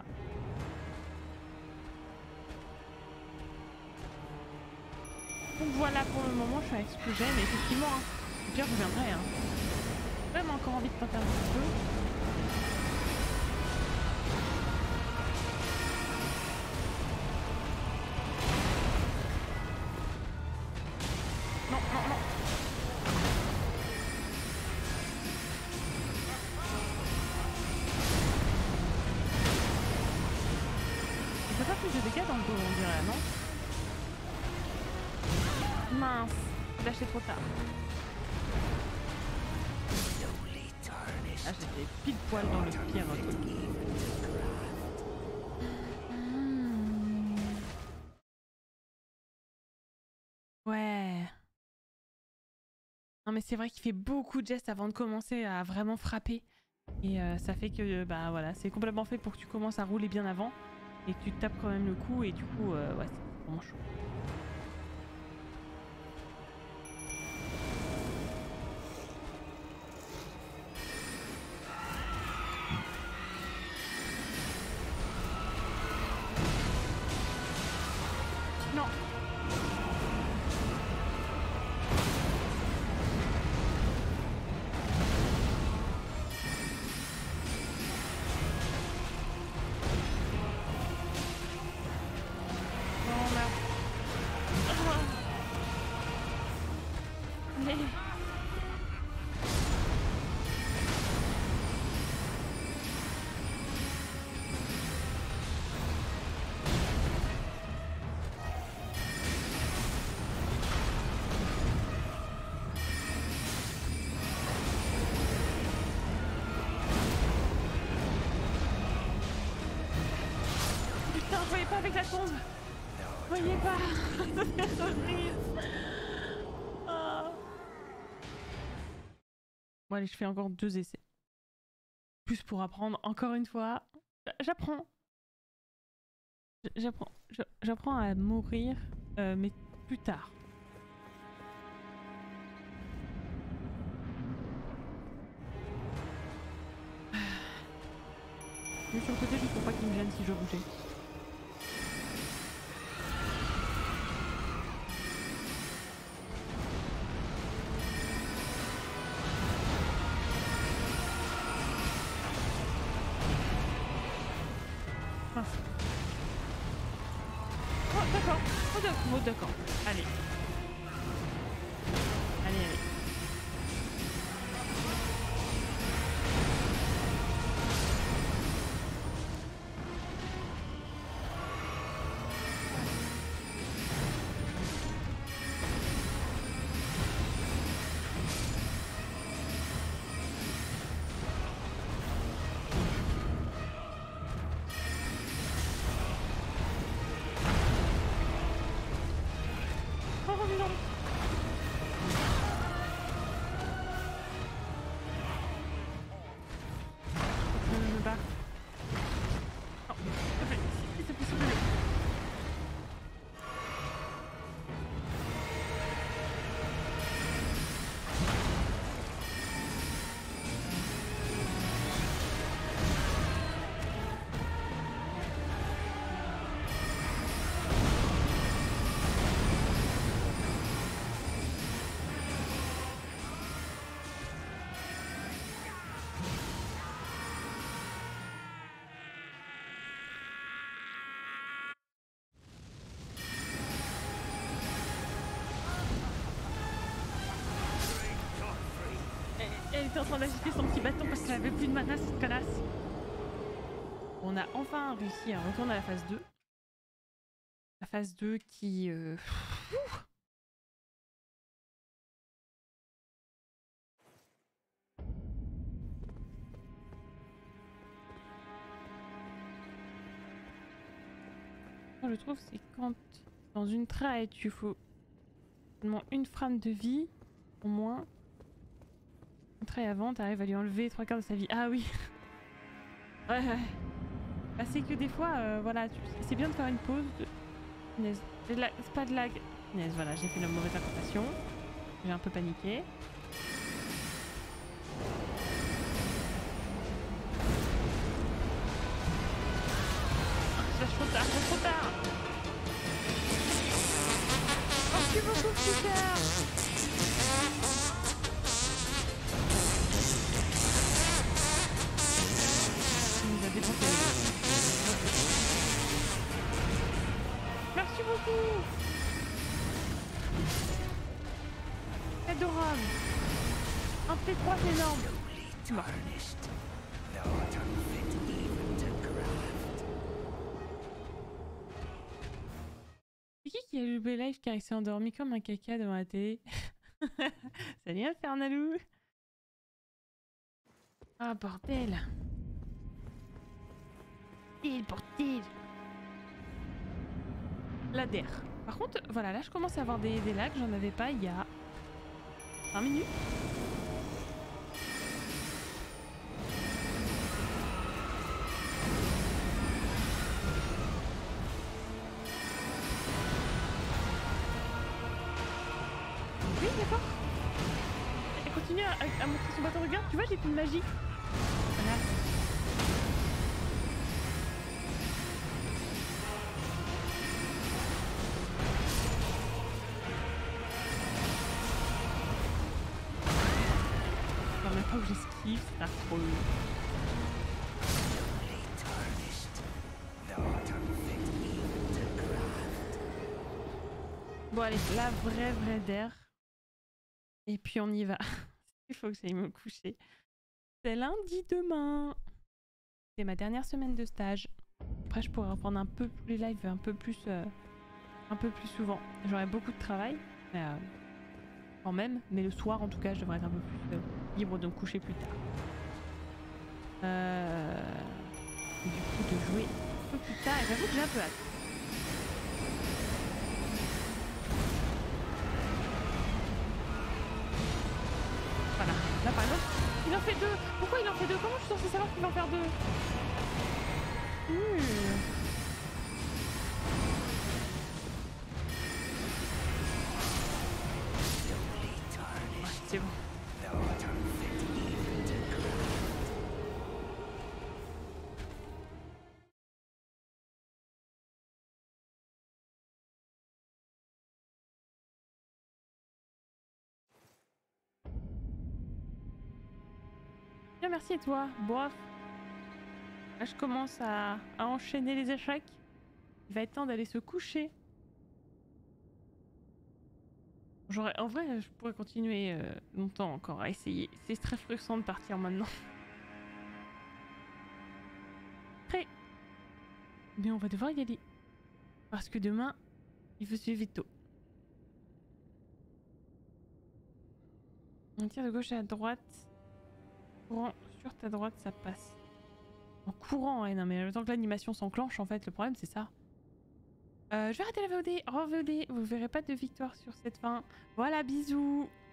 Donc voilà pour le moment, je suis avec ce que j'aime, mais effectivement, hein, au pire je reviendrai. Hein. J'ai vraiment encore envie de tenter un petit peu. Non, non, non. Je fais pas plus de dégâts dans le dos, on dirait, non? Mince, j'ai lâché trop tard. Ah, j'étais pile poil dans le pire truc. Mmh. Ouais. Non mais c'est vrai qu'il fait beaucoup de gestes avant de commencer à vraiment frapper. Et euh, ça fait que bah voilà, c'est complètement fait pour que tu commences à rouler bien avant. Et que tu tapes quand même le coup et du coup euh, ouais c'est vraiment chaud. Non. Non, merde. Allez. Putain, je voyais pas avec la tombe. Je voyais pas. C'est horrible. Oh. Bon allez, je fais encore deux essais. Plus pour apprendre encore une fois. J'apprends. J'apprends. J'apprends à mourir, euh, mais plus tard. Mais sur le côté, juste pour pas qu'il me gêne si je bougeais. Mince. Oh, d'accord. Oh, d'accord. Oh, d'accord. Allez. Allez, allez. Elle était en train d'agiter son petit bâton parce qu'elle avait plus de mana, cette connasse. On a enfin réussi à retourner à la phase deux. La phase deux qui... Euh... je trouve c'est quand dans une traite tu faut seulement une frame de vie au moins. Très avant, t'arrives à lui enlever trois quarts de sa vie. Ah oui. Ouais, ouais. Bah, c'est que des fois, euh, voilà, tu... c'est bien de faire une pause. De... C'est la... pas de lag. Punaise, voilà, j'ai fait la mauvaise incantation. J'ai un peu paniqué. Je lâche trop tard, je lâche trop tard. Merci beaucoup, Peter. Merci beaucoup. Adorable. Un P trois c'est énorme. Bon. C'est qui qui a loupé live car il s'est endormi comme un caca devant la télé? Salut Infernalou. Ah bordel. Il porte-t-il l'A D R. Par contre, voilà, là je commence à avoir des, des lags, j'en avais pas il y a cinq minutes. Oui, d'accord. Elle continue à, à, à montrer son bâton. Regarde, tu vois, j'ai plus de magie. Voilà. Où j'esquive, c'est affreux. Bon allez, la vraie vraie d'air. Et puis on y va. Il faut que j'aille me coucher. C'est lundi demain. C'est ma dernière semaine de stage. Après je pourrais reprendre un peu les lives un peu plus euh, un peu plus souvent. J'aurai beaucoup de travail. Mais, euh, quand même, mais le soir en tout cas je devrais être un peu plus euh, libre de me coucher plus tard. Euh... Et du coup de jouer un peu plus tard, et j'avoue que j'ai un peu hâte. Voilà, là par exemple, il en fait deux. Pourquoi il en fait deux? Comment je suis censée savoir qu'il va en faire deux? mmh. C'est bon. Bien, merci et toi. Bof. Là, je commence à, à enchaîner les échecs. Il va être temps d'aller se coucher. J'aurais, en vrai, je pourrais continuer euh, longtemps encore à essayer. C'est très frustrant de partir maintenant. Après, mais on va devoir y aller. Parce que demain, il faut se lever tôt. On tire de gauche à droite. Courant sur ta droite, ça passe. En courant, ouais, non mais le temps que l'animation s'enclenche, en fait, le problème c'est ça. Euh, je vais arrêter la V O D. Au revoir V O D. Vous verrez pas de victoire sur cette fin. Voilà, bisous.